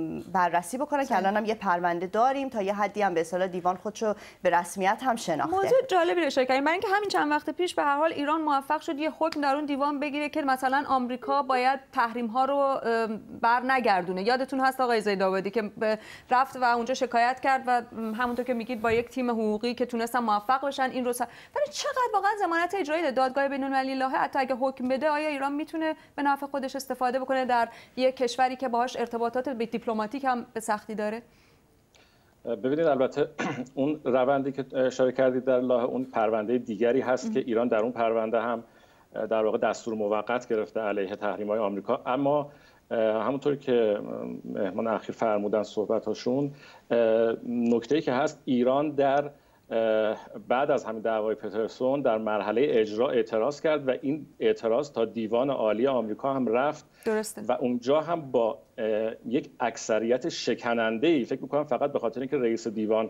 S3: بررسی بکنن که الان هم یه پرونده داریم، تا یه حدی هم به اصطلاح دیوان خودشو به رسمیت هم شناخته.
S1: موضوع جالبی رو اشاره کردیم، برای اینکه همین چند وقت پیش به هر حال ایران موفق شد یه حکم در اون دیوان بگیره که مثلا آمریکا باید تحریم ها رو بر نگردونه. یادتون هست آقای زیدآبادی که رفت و اونجا شکایت کرد و همونطور که میگید با یک تیم حقوقی که تونستن موفق بشن این رو س... ولی چقدر واقعا ضمانت اجرایی دادگاه بین‌المللی لاهه حتی اگه حکم بده، آیا ایران میتونه به نفع خودش استفاده بکنه در یک کشوری که باهاش ارتباطات دیپلماتیک هم به سختی داره؟
S6: ببینید البته اون روندی که اشاره کردید در لاهه اون پرونده دیگری هست ام. که ایران در اون پرونده هم در واقع دستور موقت گرفته علیه تحریم‌های آمریکا. اما همونطوری که مهمان اخیر فرمودن صحبتاشون، نکته‌ای که هست ایران در بعد از همین دعوای پترسون در مرحله اجرا اعتراض کرد و این اعتراض تا دیوان عالی آمریکا هم رفت.
S1: درسته.
S6: و اونجا هم با یک اکثریت شکننده‌ای، فکر می‌کنم فقط به خاطر اینکه رئیس دیوان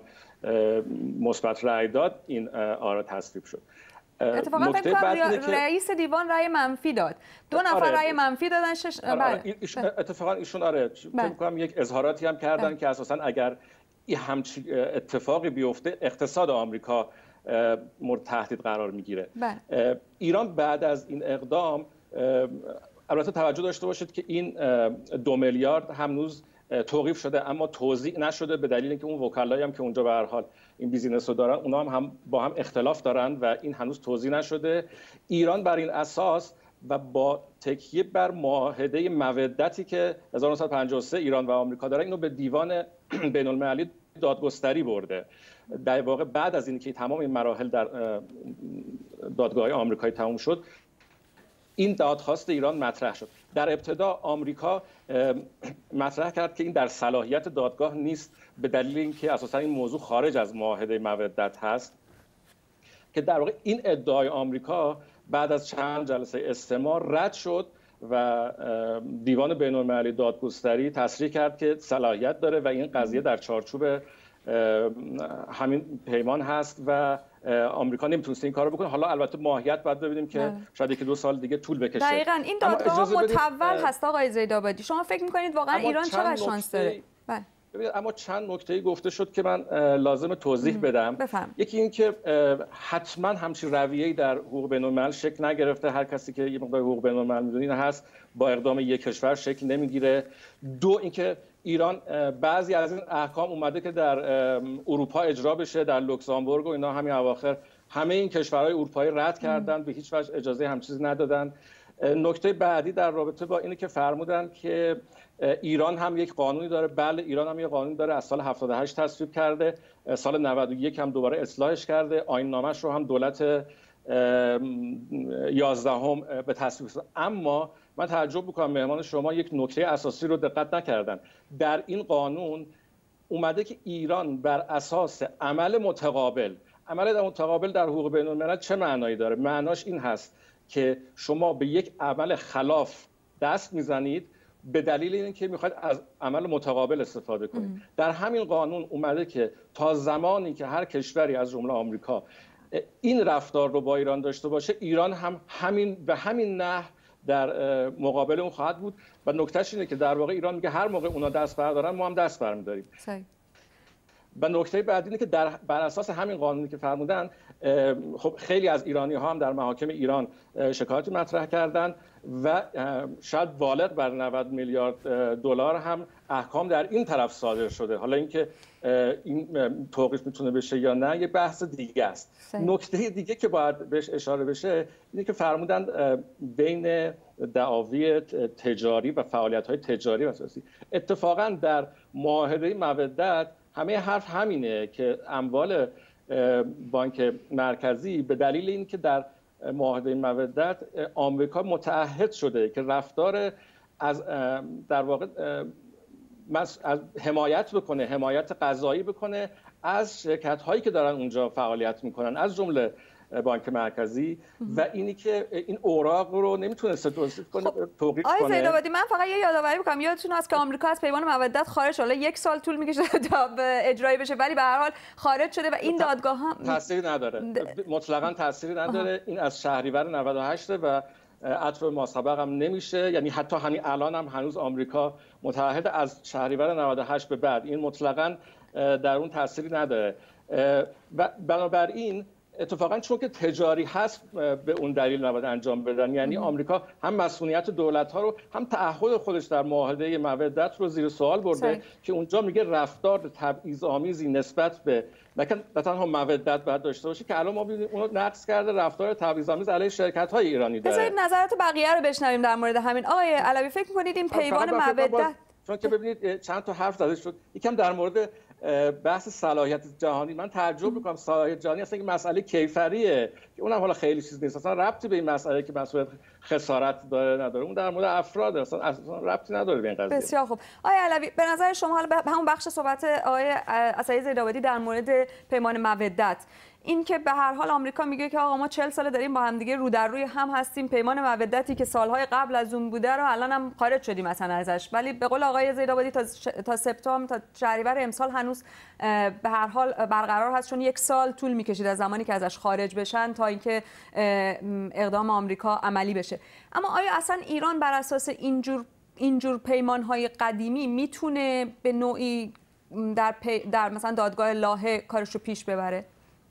S6: مثبت رأی داد، این آرا تصویب شد.
S1: اتفاقا فکر کنم رئیس دیوان رأی منفی داد، دو نفر آره. رأی منفی دادن. شش...
S6: آره. آره. اتفاقا ایشون آره فکر می‌کنم یک اظهاراتی هم کردن بله. که اساساً اگر این همچین اتفاقی بیفته اقتصاد آمریکا مورد تهدید قرار میگیره. بله. ایران بعد از این اقدام، البته توجه داشته باشید که این دو میلیارد هنوز توقیف شده اما توزیع نشده، به دلیل اینکه اون وکلایی هم که اونجا به هر حال این بیزینس رو دارن، اونا هم, هم با هم اختلاف دارن و این هنوز توزیع نشده. ایران بر این اساس و با تکیه بر معاهده مودتی که هزار و نهصد و پنجاه و سه ایران و آمریکا دارن، اینو به دیوان بین المللی دادگستری برده. در واقع بعد از اینکه تمام این مراحل در دادگاه آمریکایی تموم شد، این دادخواست ایران مطرح شد. در ابتدا آمریکا مطرح کرد که این در صلاحیت دادگاه نیست، به دلیل اینکه اساسا این موضوع خارج از معاهده مودت هست، که در واقع این ادعای آمریکا بعد از چند جلسه استماع رد شد و دیوان بین‌المللی دادگستری تصریح کرد که صلاحیت داره و این قضیه در چارچوب همین پیمان هست و آمریکا نمیتونسته این کارو بکنه. حالا البته ماهیت باید ببینیم که نه. شاید یکی دو سال دیگه طول بکشه.
S1: دقیقاً این دادگاه متول هست آقای زیدآبادی. شما فکر می‌کنید واقعا ایران چقدر شانس داره؟ بله.
S6: اما چند نکته گفته شد که من لازم توضیح بدم.
S1: بفهم.
S6: یکی این که حتما همچین رویه‌ای در حقوق بین‌الملل شکل نگرفته. هر کسی که یه مقدار حقوق بین‌الملل می‌دونه هست با اقدام یک کشور شکل نمیگیره. دو اینکه ایران بعضی از این احکام اومده که در اروپا اجرا بشه، در لوکزامبورگ و اینا همین اواخر همه این کشورهای اروپایی رد کردن، به هیچ وجه اجازه همچین چیزی ندادن. نکته بعدی در رابطه با اینه که فرمودن که ایران هم یک قانونی داره. بله، ایران هم یک قانونی داره، از سال هفتاد و هشت تصویب کرده، سال نود و یک هم دوباره اصلاحش کرده، آیین نامش رو هم دولت یازدهم به تصویب رسوند. اما من تعجب می‌کنم مهمان شما یک نکته اساسی رو دقت نکردن. در این قانون اومده که ایران بر اساس عمل متقابل، عمل متقابل در حقوق بین‌الملل چه معنایی داره؟ معناش این هست که شما به یک عمل خلاف دست میزنید به دلیل اینکه میخواید از عمل متقابل استفاده کنید. ام. در همین قانون اومده که تا زمانی که هر کشوری از جمله آمریکا این رفتار رو با ایران داشته باشه، ایران هم همین به همین نحو در مقابل اون خواهد بود. و نکتهش اینه که در واقع ایران میگه هر موقع اونا دست بردارن ما هم دست برمی‌داریم. و نکته بعدی اینه که در بر اساس همین قانونی که فرمودن، خب خیلی از ایرانی ها هم در محاکم ایران شکایتی مطرح کردن و شاید بالغ بر نود میلیارد دلار هم احکام در این طرف صادر شده. حالا اینکه این توقیف میتونه بشه یا نه یه بحث دیگه است. نکته دیگه که باید بهش اشاره بشه اینه که فرمودن بین دعاوی تجاری و فعالیت‌های تجاری و سیاسی، اتفاقا در معاهده مودت همه حرف همینه که اموال بانک مرکزی به دلیل اینکه در معاهده مودت آمریکا متعهد شده که رفتار از در واقع از حمایت بکنه، حمایت قضایی بکنه از شرکت هایی که دارن اونجا فعالیت میکنن، از جمله بانک مرکزی، و اینی که این اوراق رو نمیتونسته توصیف کنه،
S1: خب
S6: توقیف
S1: کنه.
S6: کنه.
S1: زیدآبادی، من فقط یه یادآوری می‌کنم، یادتون هست که آمریکا از پیمان مودت خارج شده، یک سال طول می‌کشه تا اجرایی بشه، ولی به هر حال خارج شده و این دادگاه هم
S6: تأثیری نداره، مطلقاً تأثیری نداره. این از شهریور نود و هشت و عطف ماسبق هم نمیشه، یعنی حتی همین الان هم هنوز آمریکا متعهد از شهریور نود و هشت به بعد، این مطلقاً در اون تأثیری نداره. و بنابراین اتفاقا چون که تجاری هست به اون دلیل نباید انجام بدن. یعنی آمریکا هم مسئولیت دولت‌ها رو هم تعهد خودش در معاهده مودت رو زیر سوال برده سای. که اونجا میگه رفتار تبعیض‌آمیزی نسبت به نه تنها مودت باید داشته باشه که الان ما ببینیم اونو نقض کرده، رفتار تبعیض‌آمیز علیه شرکت‌های ایرانی داره.
S1: بذارید نظرات بقیه رو بشنویم در مورد همین. آقای علوی، فکر می‌کنید این پیمان مودت،
S6: چون که ببینید چند تا حرف زده شد، یکم در مورد بحث صلاحیت جهانی، من تعجب می‌کنم صلاحیت جهانی اصلا که مسئله کیفریه که اونم حالا خیلی چیز نیست، اصلا ربطی به این مسئله که مسئله خسارت داره نداره، اون در مورد افراد اصلا اصلا ربطی نداره به این قضیه.
S1: بسیار خوب. آقای علوی، به نظر شما حالا به همون بخش صحبت آقای عصایی زیدآبادی در مورد پیمان مودت، این که به هر حال آمریکا میگه که آقا ما چهل ساله داریم با هم دیگه رو در روی هم هستیم، پیمان مودتی که سالهای قبل از اون بوده رو الان هم خارج شدیم مثلا ازش، ولی به قول آقای زیدآبادی تا ش... تا سپتامبر تا شهریور امسال هنوز به هر حال برقرار هست، چون یک سال طول میکشید از زمانی که ازش خارج بشن تا اینکه اقدام آمریکا عملی بشه. اما آیا اصلا ایران بر اساس اینجور اینجور پیمان‌های قدیمی میتونه به نوعی در پی... در مثلا دادگاه لاهه کارش رو پیش ببره؟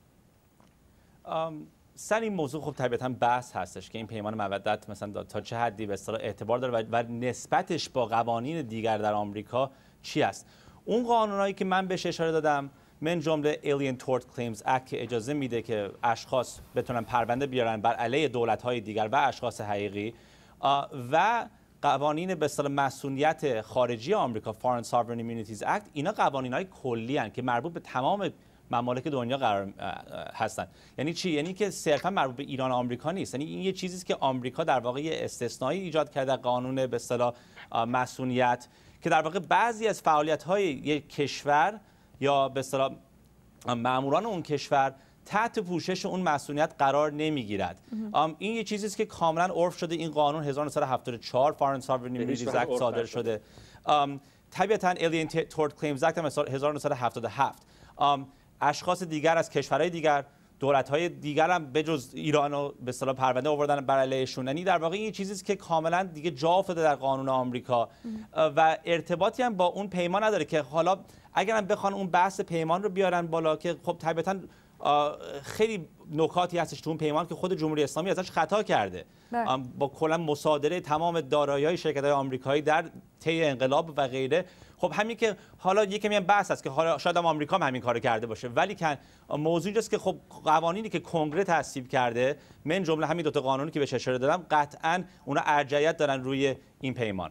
S5: سر این موضوع خب طبیعتاً بحث هستش که این پیمان مودت مثلا تا چه حدی به اصطلاح اعتبار داره و, و نسبتش با قوانین دیگر در آمریکا چی است. اون قانونایی که من بهش اشاره دادم، من جمله Alien Tort Claims Act که اجازه میده که اشخاص بتونن پرونده بیارن بر علیه دولت‌های دیگر و اشخاص حقیقی، و قوانین به اصطلاح مسئولیت خارجی آمریکا Foreign Sovereign Immunities Act، اینا قوانین‌های کلی هستند که مربوط به تمام ممالک دنیا قرار هستن. یعنی چی؟ یعنی که صرفا مربوط به ایران و آمریکا نیست. یعنی این یه چیزی است که آمریکا در واقع یه استثنایی ایجاد کرده، قانون به اصطلاح مسئولیت، که در واقع بعضی از فعالیت‌های یک کشور یا به اصطلاح ماموران اون کشور تحت پوشش اون مسئولیت قرار نمیگیرد. این یه چیزی است که کاملا عرف شده. این قانون هزار و نهصد و هفتاد و چهار Foreign Sovereign Immunities Act صادر شده. طبیعتاً Alien Tort Claims Act هم هزار و نهصد و هفتاد و هفت. اشخاص دیگر از کشورهای دیگر، دولت‌های دیگر هم به جز ایران و به اصطلاح پرونده آوردن بر علیهشون. یعنی در واقع این چیزی است که کاملا دیگه جا افتاده در قانون آمریکا و ارتباطی هم با اون پیمان نداره که حالا اگر هم بخوان اون بحث پیمان رو بیارن بالا، که خب طبیعتاً خیلی نکاتی هستش تو اون پیمان که خود جمهوری اسلامی ازش خطا کرده با کلا مصادره تمام دارایی‌های شرکت‌های آمریکایی در طی انقلاب و غیره. خب همین که حالا یک کمی بحث است که حالا شاید هم آمریکا هم همین کارو کرده باشه، ولی که موضوع اینجاست که خب قوانینی که کنگره تصویب کرده من جمله همین دو تا قانونی که بهش اشاره دادم قطعاً اونا ارجحیت دارن روی این پیمان.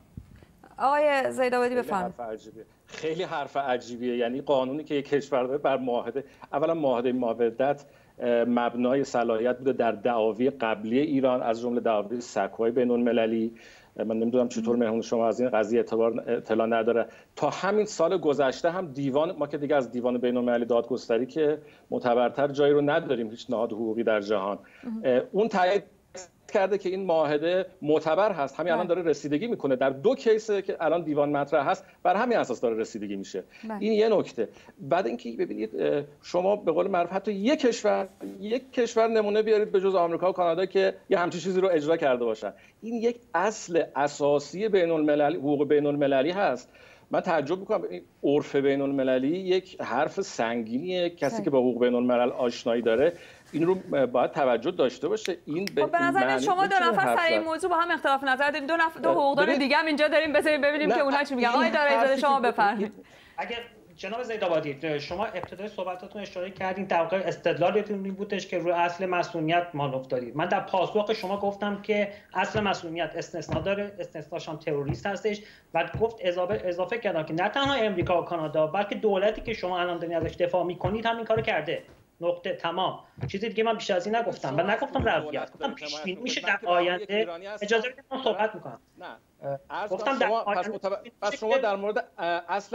S1: آقای زیدآبادی بفرمایید.
S6: خیلی حرف عجیبیه، یعنی قانونی که یک کشور داره بر معاهده، اولا معاهده مودت مبنای صلاحیت بوده در دعاوی قبلی ایران از جمله دعاوی سکوهای بین‌المللی. من نمیدونم چطور مهمون شما از این قضیه اعتبار اطلاع نداره. تا همین سال گذشته هم دیوان ما که دیگه از دیوان بین‌المللی دادگستری که معتبرتر جایی رو نداریم هیچ نهاد حقوقی در جهان، اون تایید کرده که این معاهده معتبر هست. همین الان داره رسیدگی میکنه در دو کیس که الان دیوان مطرح هست، بر همین اساس داره رسیدگی میشه. این یه نکته. بعد اینکه ببینید شما به قول معروف حتی یک کشور یک کشور نمونه بیارید به جز آمریکا و کانادا که یه همچین چیزی رو اجرا کرده باشن. این یک اصل اساسی بین المللی حقوق بین المللی هست. من تعجب میکنم این عرف بین المللی یک حرف سنگینیه. کسی که با حقوق بین الملل آشنایی داره این رو باید توجه داشته باشه. این
S1: به خب نظر شما دو نفر سر این موضوع با هم اختلاف نظر دارید، دو نفر دو حقوقدان دیگه هم اینجا داریم، بذارید ببینیم که اونها چی میگن. آقای دارایزاده شما بفرمایید.
S4: اگر جناب زیدآبادی شما ابتدای صحبتاتون اشاره کردین در واقع استدلالتون این بودش که روی اصل مسئولیت مانور دارید. من در پاسخ شما گفتم که اصل مسئولیت استثنا داره، استثناش هم تروریست هستش و گفت اضافه اضافه کردم که نه تنها امریکا و کانادا بلکه دولتی که شما الان دارین ازش دفاع میکنید هم این کارو کرده. نقطه تمام. چیزی دیگه من بیشتر از این نگفتم و نگفتم رویت، گفتم پیش بینی میشه در آینده. اجازه بدید من صحبت میکنم.
S6: نه گفتم در آینده. پس شما در مورد اصل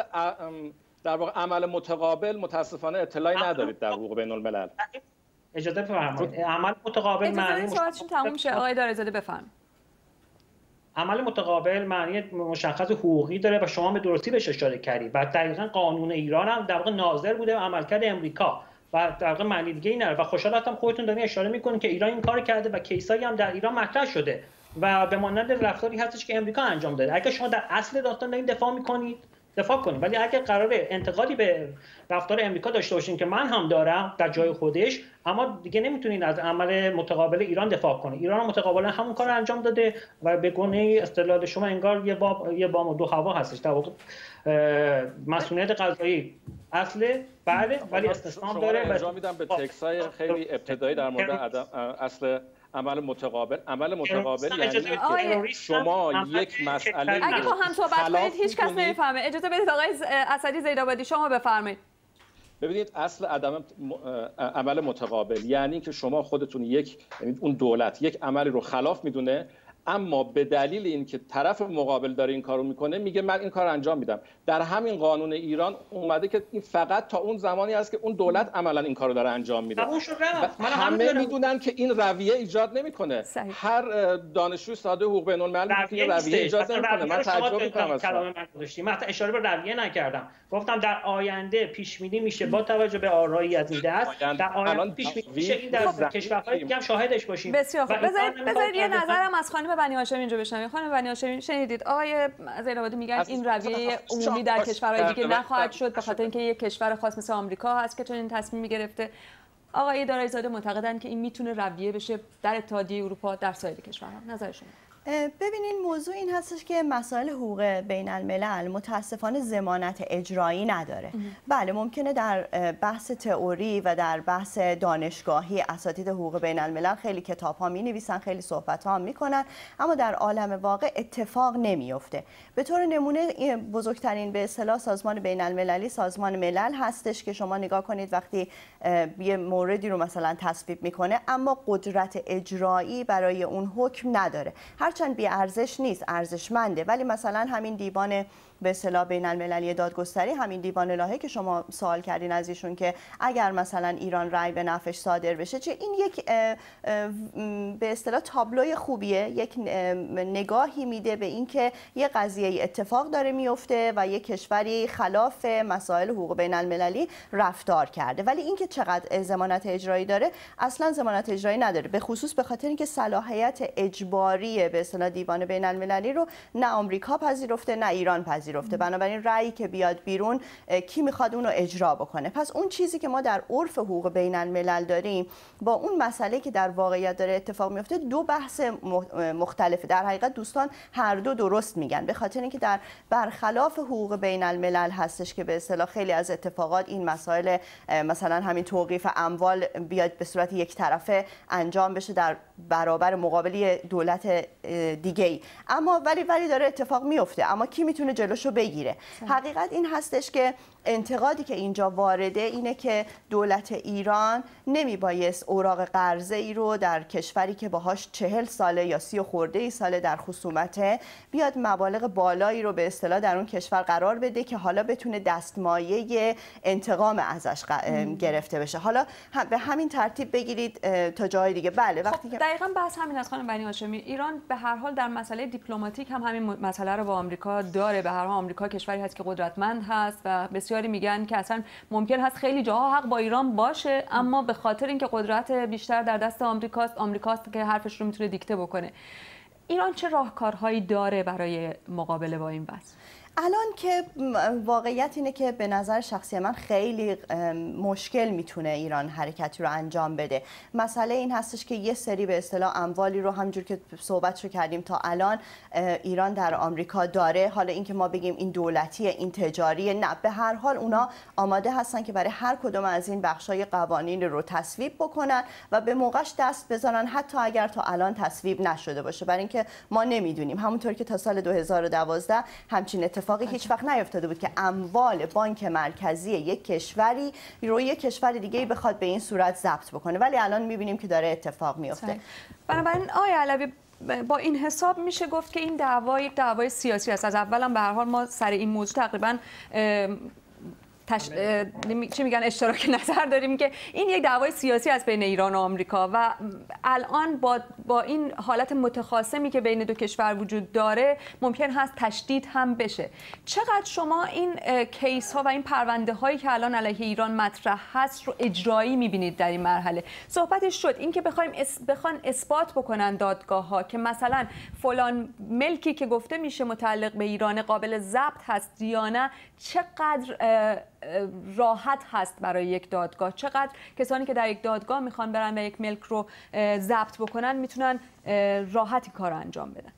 S6: در واقع عمل متقابل متاسفانه اطلاعی ندارید در حقوق بین الملل.
S4: اجازه بفرمایید. عمل متقابل معنی
S1: سوالتون تموم شه. آقای دارایزاده بفرمایید.
S4: عمل متقابل معنی مشخص حقوقی داره و شما به درستی بهش اشاره کردید. و دقیقاً قانون ایران هم در واقع ناظر بوده عملکرد امریکا و در واقع معنی دیگه ای نداره و خوشحال هستم خودتون دارین اشاره میکنین که ایران این کار کرده و کیسایی هم در ایران مطرح شده و به مانند رفتاری هستش که امریکا انجام داده. اگه شما در اصل داستان دارین دفاع میکنید دفاع کنید، ولی اگه قراره انتقادی به رفتار امریکا داشته باشین که من هم دارم در جای خودش، اما دیگه نمیتونین از عمل متقابل ایران دفاع کنید. ایران متقابلا همون کار انجام داده و به گونه استدلال شما انگار یه باب یه بام و دو هوا هستش. در واقع مسئولیت قضایی اصل بله ولی استثنا داره.
S6: انجام میدم به تکسای خیلی ابتدایی در مورد اصل عمل متقابل. عمل متقابل یعنی که شما یک مسئله
S1: اگه با هم صحبت کنید هیچ کس نمیفهمه. اجازه بدید آقای اسدی زیدآبادی شما بفرمایید.
S6: ببینید اصل عدم عمل متقابل یعنی که شما خودتون یک یعنی اون دولت یک عملی رو خلاف میدونه، اما به دلیل اینکه طرف مقابل داره این کارو میکنه میگه من این کار انجام میدم. در همین قانون ایران اومده که این فقط تا اون زمانی است که اون دولت عملا این کارو داره انجام میده. همه میدونن که این رویه ایجاد نمیکنه. هر دانشجو ساده حقوق بین الملل این رویه ایجاد نمیکنه. من تعجب میکنم از
S4: کلام من گذاشتم. من اشاره به رویه نکردم. گفتم در آینده پیش بینی میشه با توجه به آرایی از این دست در آینده پیش بینی میشه این در کشورهای دیگه هم شاهدش باشیم.
S1: بسیار خوب. بذارید بذارید یه نظرم از خانم بنی هاشمی اینجا بشنوید. خانم بنی هاشمی شنیدید آقای زیدآبادی میگن این رویه عمومی در کشورهای دیگه نخواهد شد به خاطر اینکه یک کشور خاص مثل آمریکا هست که چنین تصمیمی گرفته. آقای دارایزاده معتقدن که این میتونه رویه بشه در اتحادیه اروپا در سایر کشورها. نظر شما؟
S3: ببینین موضوع این هستش که مسائل حقوق بین الملل متاسفانه ضمانت اجرایی نداره. بله ممکنه در بحث تئوری و در بحث دانشگاهی اساتید حقوق بین الملل خیلی کتاب ها می نویسن، خیلی صحبت ها می کنن، اما در عالم واقع اتفاق نمیفته. به طور نمونه بزرگترین به اصطلاح سازمان بین المللی سازمان ملل هستش که شما نگاه کنید وقتی یه موردی رو مثلا تصویب میکنه اما قدرت اجرایی برای اون حکم نداره. هرچند بی ارزش نیست، ارزشمنده، ولی مثلا همین دیوان به اصطلاح بین المللی دادگستری، همین دیوان الهه که شما سوال کردین از ایشون که اگر مثلا ایران رأی به نفعش صادر بشه چه، این یک به اصطلاح تابلوی خوبیه، یک نگاهی میده به اینکه یه قضیه اتفاق داره میفته و یک کشوری خلاف مسائل حقوق بین المللی رفتار کرده. ولی اینکه چقدر ضمانت اجرایی داره، اصلا ضمانت اجرایی نداره، به خصوص به خاطر اینکه صلاحیت اجباری به اصطلاح دیوان بین المللی رو نه آمریکا پذیرفته نه ایران پذیرفته. بنابراین رأیی که بیاد بیرون کی میخواد اون رو اجرا بکنه. پس اون چیزی که ما در عرف حقوق بین الملل داریم با اون مسئله که در واقعیت داره اتفاق میفته دو بحث مختلفه. در حقیقت دوستان هر دو درست میگن، به خاطر اینکه در برخلاف حقوق بین الملل هستش که به اصطلاح خیلی از اتفاقات این مسائل مثلا همین توقیف اموال بیاد به صورت یک طرفه انجام بشه در برابر مقابلی دولت دیگه ای، اما ولی ولی داره اتفاق میفته. اما کی میتونه جلوشو بگیره؟ حقیقت این هستش که انتقادی که اینجا وارده اینه که دولت ایران نمیبایست اوراق قرضه ای رو در کشوری که باهاش چهل ساله یا سی و خورده ای ساله در خصومته بیاد مبالغ بالایی رو به اصطلاح در اون کشور قرار بده که حالا بتونه دستمایه انتقام ازش گرفته بشه. حالا به همین ترتیب بگیرید تا جای دیگه. بله وقتی
S1: خب دقیقاً بحث همین از خانم بنی هاشمی. ایران به هر حال در مسئله دیپلماتیک هم همین مسئله رو با آمریکا داره. به هر حال آمریکا کشوری هست که قدرتمند هست و بسیاری میگن که اصلا ممکن هست خیلی جاها حق با ایران باشه، اما به خاطر اینکه قدرت بیشتر در دست آمریکاست، آمریکاست که حرفش رو میتونه دیکته بکنه. ایران چه راهکارهایی داره برای مقابله با این بحث؟
S3: الان که واقعیت اینه که به نظر شخصی من خیلی مشکل میتونه ایران حرکتی رو انجام بده. مسئله این هستش که یه سری به اصطلاح اموالی رو همجور که صحبت رو کردیم تا الان ایران در آمریکا داره. حالا اینکه ما بگیم این دولتیه این تجاریه، نه، به هر حال اونا آماده هستن که برای هر کدوم از این بخشای قوانین رو تصویب بکنن و به موقعش دست بزنن، حتی اگر تا الان تصویب نشده باشه، برای اینکه ما نمیدونیم. همونطور که تا سال دو هزار و دوازده همچین اتفاقی هیچ وقت نیفتاده بود که اموال بانک مرکزی یک کشوری رو یک کشور دیگه بخواد به این صورت ضبط بکنه، ولی الان می‌بینیم که داره اتفاق میفته.
S1: بنابراین آقای علوی با این حساب میشه گفت که این دعوای دعوای سیاسی است. از اولم به هر حال ما سر این موضوع تقریبا تش... چی میگن اشتراک نظر داریم که این یک دعوای سیاسی است بین ایران و آمریکا و الان با با این حالت متخاصمی که بین دو کشور وجود داره ممکن هست تشدید هم بشه. چقدر شما این کیس ها و این پرونده هایی که الان علیه ایران مطرح هست رو اجرایی میبینید در این مرحله؟ صحبتش شد این که بخوایم اس... بخوان اثبات بکنن دادگاه ها که مثلا فلان ملکی که گفته میشه متعلق به ایران قابل ضبط هست یا نه، چقدر راحت هست برای یک دادگاه؟ چقدر کسانی که در یک دادگاه میخوان برن و یک ملک رو ضبط بکنن میتونن راحتی کار رو انجام بدن؟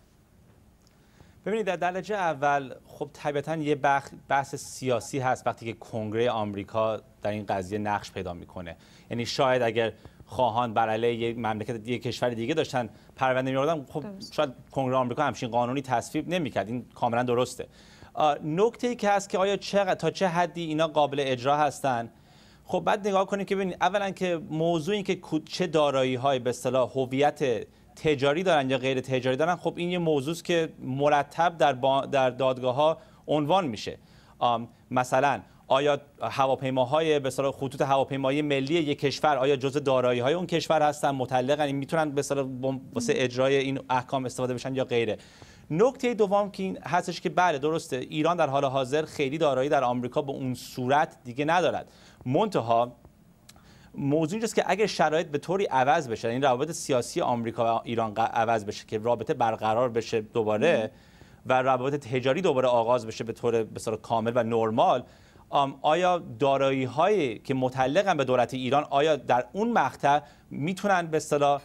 S5: ببینید در درجه اول خب طبیعتاً یه بحث, بحث سیاسی هست وقتی که کنگره آمریکا در این قضیه نقش پیدا میکنه. یعنی شاید اگر خواهان بر علیه یک مملکت یک کشور دیگه داشتن پرونده می‌آوردن، خب شاید کنگره آمریکا همچین قانونی تصویب نمی‌کرد. این کاملا درسته. نکته ای که هست که آیا چقدر تا چه حدی اینا قابل اجرا هستن؟ خب بعد نگاه کنیم که ببینید اولا که موضوع این که چه دارایی‌های به اصطلاح هویت تجاری دارن یا غیر تجاری دارن، خب این یه موضوعی است که مرتب در با در دادگاه‌ها عنوان میشه. مثلا آیا هواپیماهای به اصطلاح خطوط هواپیمایی ملی یک کشور آیا جزء دارایی‌های اون کشور هستن، متعلقن، میتونن به اصطلاح واسه اجرای این احکام استفاده بشن یا غیره. نکته دوم که این هستش که بله درسته ایران در حال حاضر خیلی دارایی در آمریکا به اون صورت دیگه ندارد. منتها موضوع اینجاست که اگر شرایط به طوری عوض بشه، این روابط سیاسی آمریکا و ایران عوض بشه که رابطه برقرار بشه دوباره و روابط تجاری دوباره آغاز بشه به طور به صورت کامل و نرمال، آیا دارایی هایی که متعلقن به دولت ایران آیا در اون مقطع میتونن به اصطلاح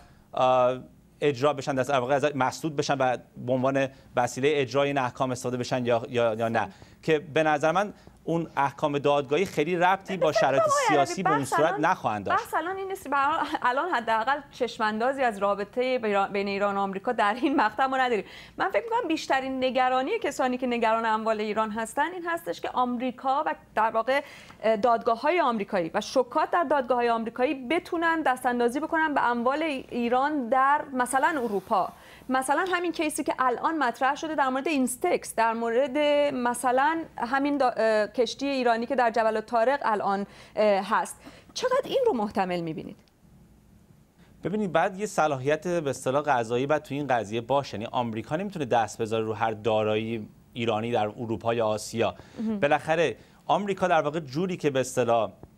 S5: اجرا بشن، در واقع مسدود بشن و به عنوان وسیله اجرای این احکام استفاده بشن یا یا یا نه؟ که به نظر من اون احکام دادگاهی خیلی ربطی با شرایط سیاسی به اون صورت نخواهند داشت.
S1: بحث الان این نیست. الان حداقل چشماندازی از رابطه بین ایران و آمریکا در این مقطع ما نداریم. من فکر می‌کنم بیشترین نگرانی کسانی که نگران اموال ایران هستن این هستش که آمریکا و در واقع دادگاه‌های آمریکایی و شکات در دادگاه‌های آمریکایی بتونن دستاندازی بکنن به اموال ایران در مثلا اروپا. مثلا همین کیسی که الان مطرح شده در مورد اینستکس، در مورد مثلا همین کشتی ایرانی که در جبل الطارق الان هست، چقدر این رو محتمل می‌بینید؟
S5: ببینید بعد یه صلاحیت به اصطلاح قضایی بعد تو این قضیه باشه. یعنی آمریکا نمیتونه دست بذاره رو هر دارایی ایرانی در اروپا یا آسیا. بالاخره آمریکا در واقع جوری که به اصطلاح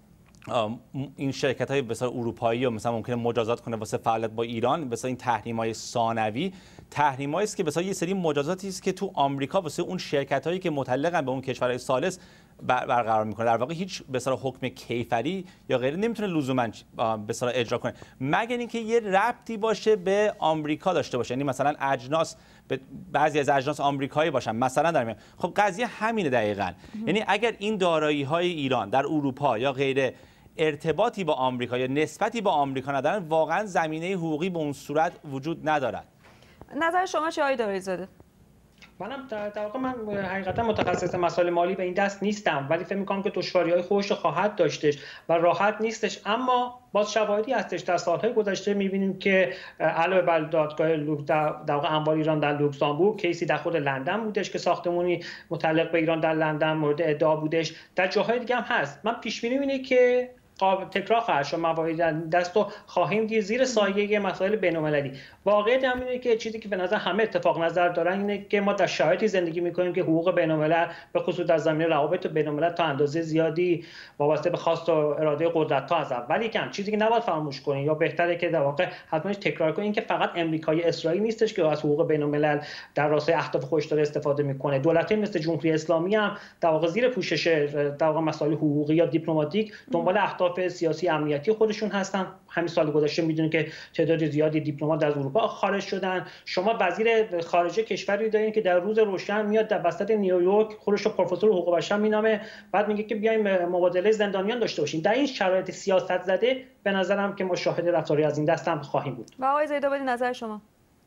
S5: این شرکت های مثلا اروپایی و مثلا ممکنه مجازات کنه واسه فعالیت با ایران، مثلا این تحریم های ثانوی تحریمایی است که مثلا یه سری مجازاتی است که تو آمریکا واسه اون شرکت هایی که متعلقن به اون کشورهای ثالث برقرار میکنه. در واقع هیچ به اصطلاح حکم کیفری یا غیره نمیتونه لزوما به اصطلاح اجرا کنه مگر اینکه یه ربطی باشه به آمریکا داشته باشه، یعنی مثلا اجناس بعضی از اجناس آمریکایی باشن مثلا در میان. خب قضیه همینه دقیقاً، یعنی اگر این دارایی های ایران در اروپا یا غیره ارتباطی با آمریکا یا نسبتی با آمریکا ندارن، واقعا زمینه حقوقی به اون صورت وجود ندارد.
S1: نظر شما چه آقای داوری زاده؟
S4: منم در واقع من حقیقتا متخصص مسائل مالی به این دست نیستم، ولی فکر می‌کنم که دشواری‌های خودش رو خواهد داشتش و راحت نیستش، اما باز شواهدی هستش. در سال‌های گذشته می‌بینیم که علاوه بر دادگاه لوک در واقع اموال ایران در لوکزامبورگ، کیسی در خود لندن بودش که ساختمانی متعلق به ایران در لندن مورد ادعا بودش، در جاهای دیگه هم هست. من پیش بینی اینه که قابل تکرار خواهد شد، موارد دست رو خواهیم دید زیر سایه مسائل بین‌المللی. واقعیت هم اینه که چیزی که به نظر همه اتفاق نظر دارن اینه که ما در شرایطی زندگی می‌کنیم که حقوق بین‌الملل به خصوص در زمینه روابط بین‌الملل تا اندازه زیادی وابسته به خواست و اراده قدرت‌ها هست. ولی کم چیزی که نباید فراموش کنیم یا بهتره که در واقع حتما تکرار کنیم که فقط امریکای اسرائیل نیستش که از حقوق بین‌الملل در راستای اهداف خودش داره استفاده می‌کنه. دولت‌های مثل جمهوری اسلامی هم در واقع زیر پوشش در واقع مسائل حقوقی یا دیپلماتیک دنبال اهداف سیاسی امنیتی خودشون هستن. همین سال گذشته میدونید که تعداد زیادی دیپلمات از اروپا خارج شدن. شما وزیر خارجه کشوری دارین که در روز روشن میاد در وسط نیویورک خودش رو پروفسور حقوق بشر مینامه، بعد میگه که بیایم مبادله زندانیان داشته باشیم. در این شرایط سیاست زده به نظرم که ما شاهد رفتاری از این دست هم خواهیم بود.
S1: و آقای زیدآبادی نظر شما؟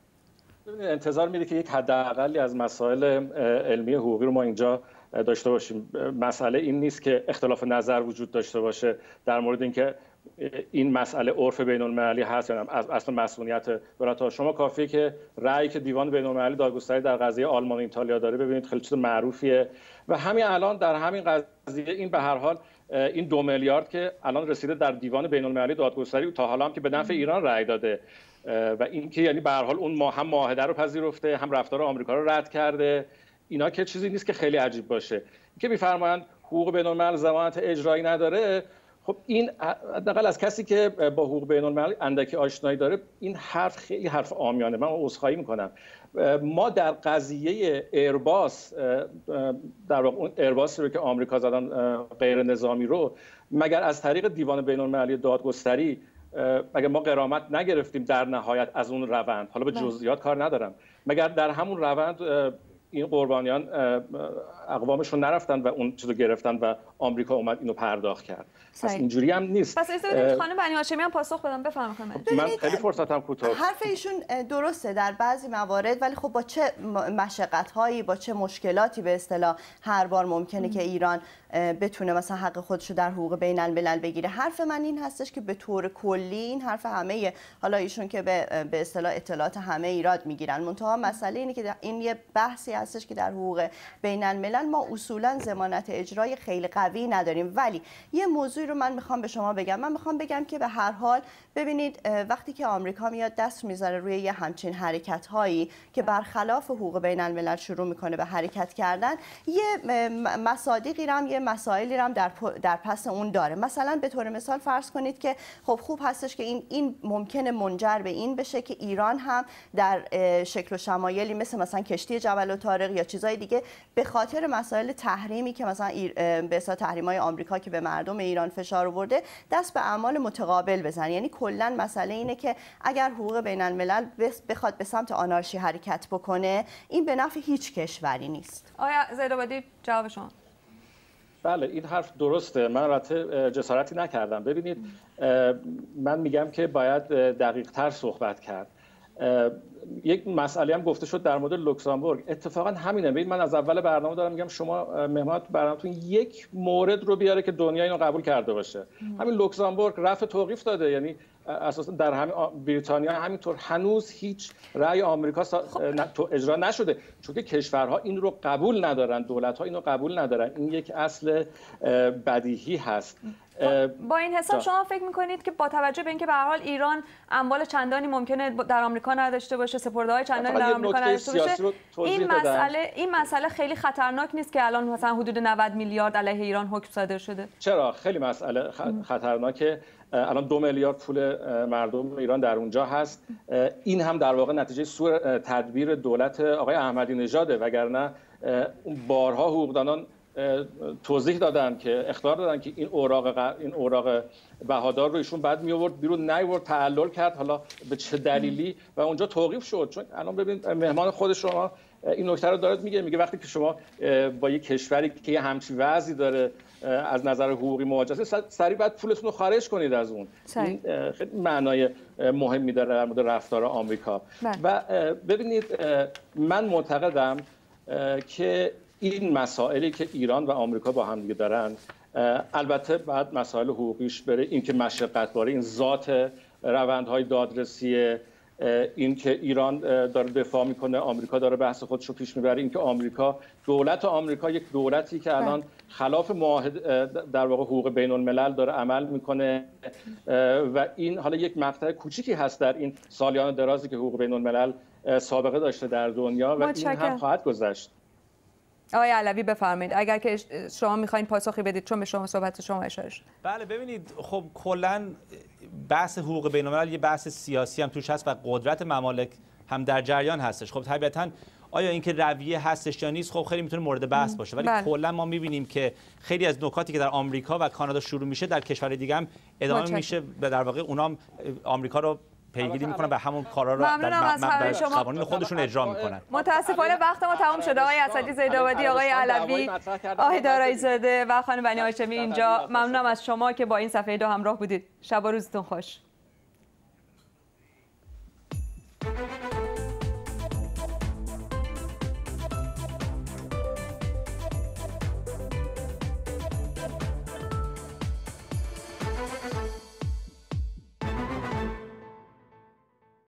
S6: انتظار میده که یک حداقلی از مسائل علمی حقوقی رو ما اینجا داشته باشیم. مسئله این نیست که اختلاف نظر وجود داشته باشه در مورد اینکه این مسئله عرف بین‌المللی هست یا از اصل مسئولیت دولت‌ها. شما کافیه که رأیی که دیوان بین‌المللی دادگستری در قضیه آلمان و ایتالیا داره ببینید، خیلی چیز معروفیه و همین الان در همین قضیه این به هر حال این دو میلیارد که الان رسیده در دیوان بین‌المللی دادگستری تا حالا هم که به نفع ایران رأی داده و این که یعنی به هر حال اون ما هم معاهده رو پذیرفته هم رفتار آمریکا رو رد کرده، اینا که چیزی نیست که خیلی عجیب باشه. که می‌فرمایند حقوق بین‌الملل ضمانت اجرایی نداره، خب این حداقل از کسی که با حقوق بین‌الملل اندکی آشنایی داره این حرف خیلی حرف عامیانه. من عذرخواهی می‌کنم. ما در قضیه ایرباس، در واقع اون ایرباسی رو که آمریکا زدن غیر نظامی رو، مگر از طریق دیوان بین‌المللی دادگستری مگر ما غرامت نگرفتیم در نهایت از اون روند؟ حالا به جزئیات کار ندارم، مگر در همون روند این قربانیان اقوامشون نرفتن و اون چیزو گرفتن و آمریکا اومد اینو پرداخت کرد؟ پس اینجوری هم نیست.
S1: پس اجازه خانم بنی هاشمی هم پاسخ بدم. بفرمایید.
S6: من خیلی فرصتم کوتاه.
S3: حرف ایشون درسته در بعضی موارد، ولی خب با چه مشقت‌هایی، با چه مشکلاتی به اصطلاح هر بار ممکنه که ایران بتونه مثلا حق خودش رو در حقوق بین الملل بگیره. حرف من این هستش که به طور کلی این حرف همه، حالا ایشون که به به اصطلاح اطلاعات همه ایراد میگیرن، منتها مسئله اینه که این یه بحثی هستش که در حقوق بین الملل ما اصولا ضمانت اجرای خیلی قوی نداریم. ولی یه موضوعی رو من میخوام به شما بگم. من میخوام بگم که به هر حال ببینید وقتی که آمریکا میاد دست میذاره روی یه همچین حرکت هایی که برخلاف حقوق بین الملل شروع میکنه به حرکت کردن، یه مصادیقی هم یه مسائلی هم در در پس اون داره. مثلا به طور مثال فرض کنید که خب خوب هستش که این این ممکنه منجر به این بشه که ایران هم در شکل و شمایلی مثل مثلا کشتی جبل الطارق یا چیزای دیگه به خاطر مسائل تحریمی که مثلا به اصطلاح تحریم‌های آمریکا که به مردم ایران فشار آورده دست به اعمال متقابل بزنه. یعنی کلا مسئله اینه که اگر حقوق بین الملل بخواد به سمت آنارشی حرکت بکنه، این به نفع هیچ کشوری نیست.
S1: آیا زیدآبادی جواب شما؟
S6: بله این حرف درسته. من البته جسارتی نکردم. ببینید من میگم که باید دقیق تر صحبت کرد. یک مسئله هم گفته شد در مورد لوکزامبورگ. اتفاقا همینه. ببین من از اول برنامه دارم میگم شما مهمان برنامه‌تون یک مورد رو بیاره که دنیا اینو قبول کرده باشه. همین لوکزامبورگ رفع توقیف داده، یعنی اساسا در همین بریتانیا همینطور هنوز هیچ رأی آمریکا خب. اجرا نشده، چون که کشورها این رو قبول ندارن، دولت‌ها اینو قبول ندارن. این یک اصل بدیهی هست.
S1: با این حساب شما فکر میکنید که با توجه به اینکه به هر حال ایران اموال چندانی ممکنه در آمریکا نداشته باشه، سپرده‌های چندانی در آمریکا نداشته باشه، این مسئله این مسئله خیلی خطرناک نیست که الان مثلا حدود نود میلیارد علیه ایران حکم صادر شده؟
S6: چرا؟ خیلی مسئله خطرناکه. الان دو میلیارد پول مردم ایران در اونجا هست. این هم در واقع نتیجه سوء تدبیر دولت آقای احمدی نژاده، وگرنه بارها حقوقدانان توضیح دادن که اخطار دادن که این اوراق این اوراق بهادار رو ایشون بعد می آورد بیرون، نیورد، تعلل کرد، حالا به چه دلیلی و اونجا توقیف شد. چون الان ببینید مهمان خود شما این نکته رو داره میگه میگه وقتی که شما با یک کشوری که یه همچین وضعی داره از نظر حقوقی مواجهه، سریع باید پولتون رو خارج کنید از اون. این خیلی معنای مهمی داره در مورد رفتار آمریکا. و ببینید من معتقدم که این مسائلی که ایران و آمریکا با هم دیگه دارن، البته بعد مسائل حقوقیش بره، این که مشقت باره، این ذات روندهای دادرسی، این که ایران داره دفاع میکنه، آمریکا داره بحث خودش رو پیش میبره، این که آمریکا دولت آمریکا یک دولتی که الان خلاف معاهده در واقع حقوق بین الملل داره عمل میکنه و این حالا یک مقطع کوچیکی هست در این سالیان درازی که حقوق بین الملل سابقه داشته در دنیا و این هم خواهد گذشت.
S1: آقای علوی بفرمایید اگر که شما میخواین پاسخی بدید، چون به شما صحبت شما اشاره شد.
S5: بله ببینید، خب کلا بحث حقوق بین الملل یه بحث سیاسی هم توش هست و قدرت ممالک هم در جریان هستش. خب طبیعتاً آیا اینکه رویه هستش یا نیست خب خیلی میتونه مورد بحث باشه، ولی کلا ما میبینیم که خیلی از نکاتی که در آمریکا و کانادا شروع میشه در کشور دیگه هم ادامه مچکر. میشه و در واقع اونا آمریکا رو پیگیری میکنن و همون کارا رو در قوانین خودشون اجرا میکنن.
S1: متاسفانه وقت ما تمام شده. آقای اسدی زیدآبادی، آقای علوی، آقای دارایی زاده و خانم بنی هاشمی اینجا، ممنونم از شما که با این صفحه دو همراه بودید. شب و روزتون خوش.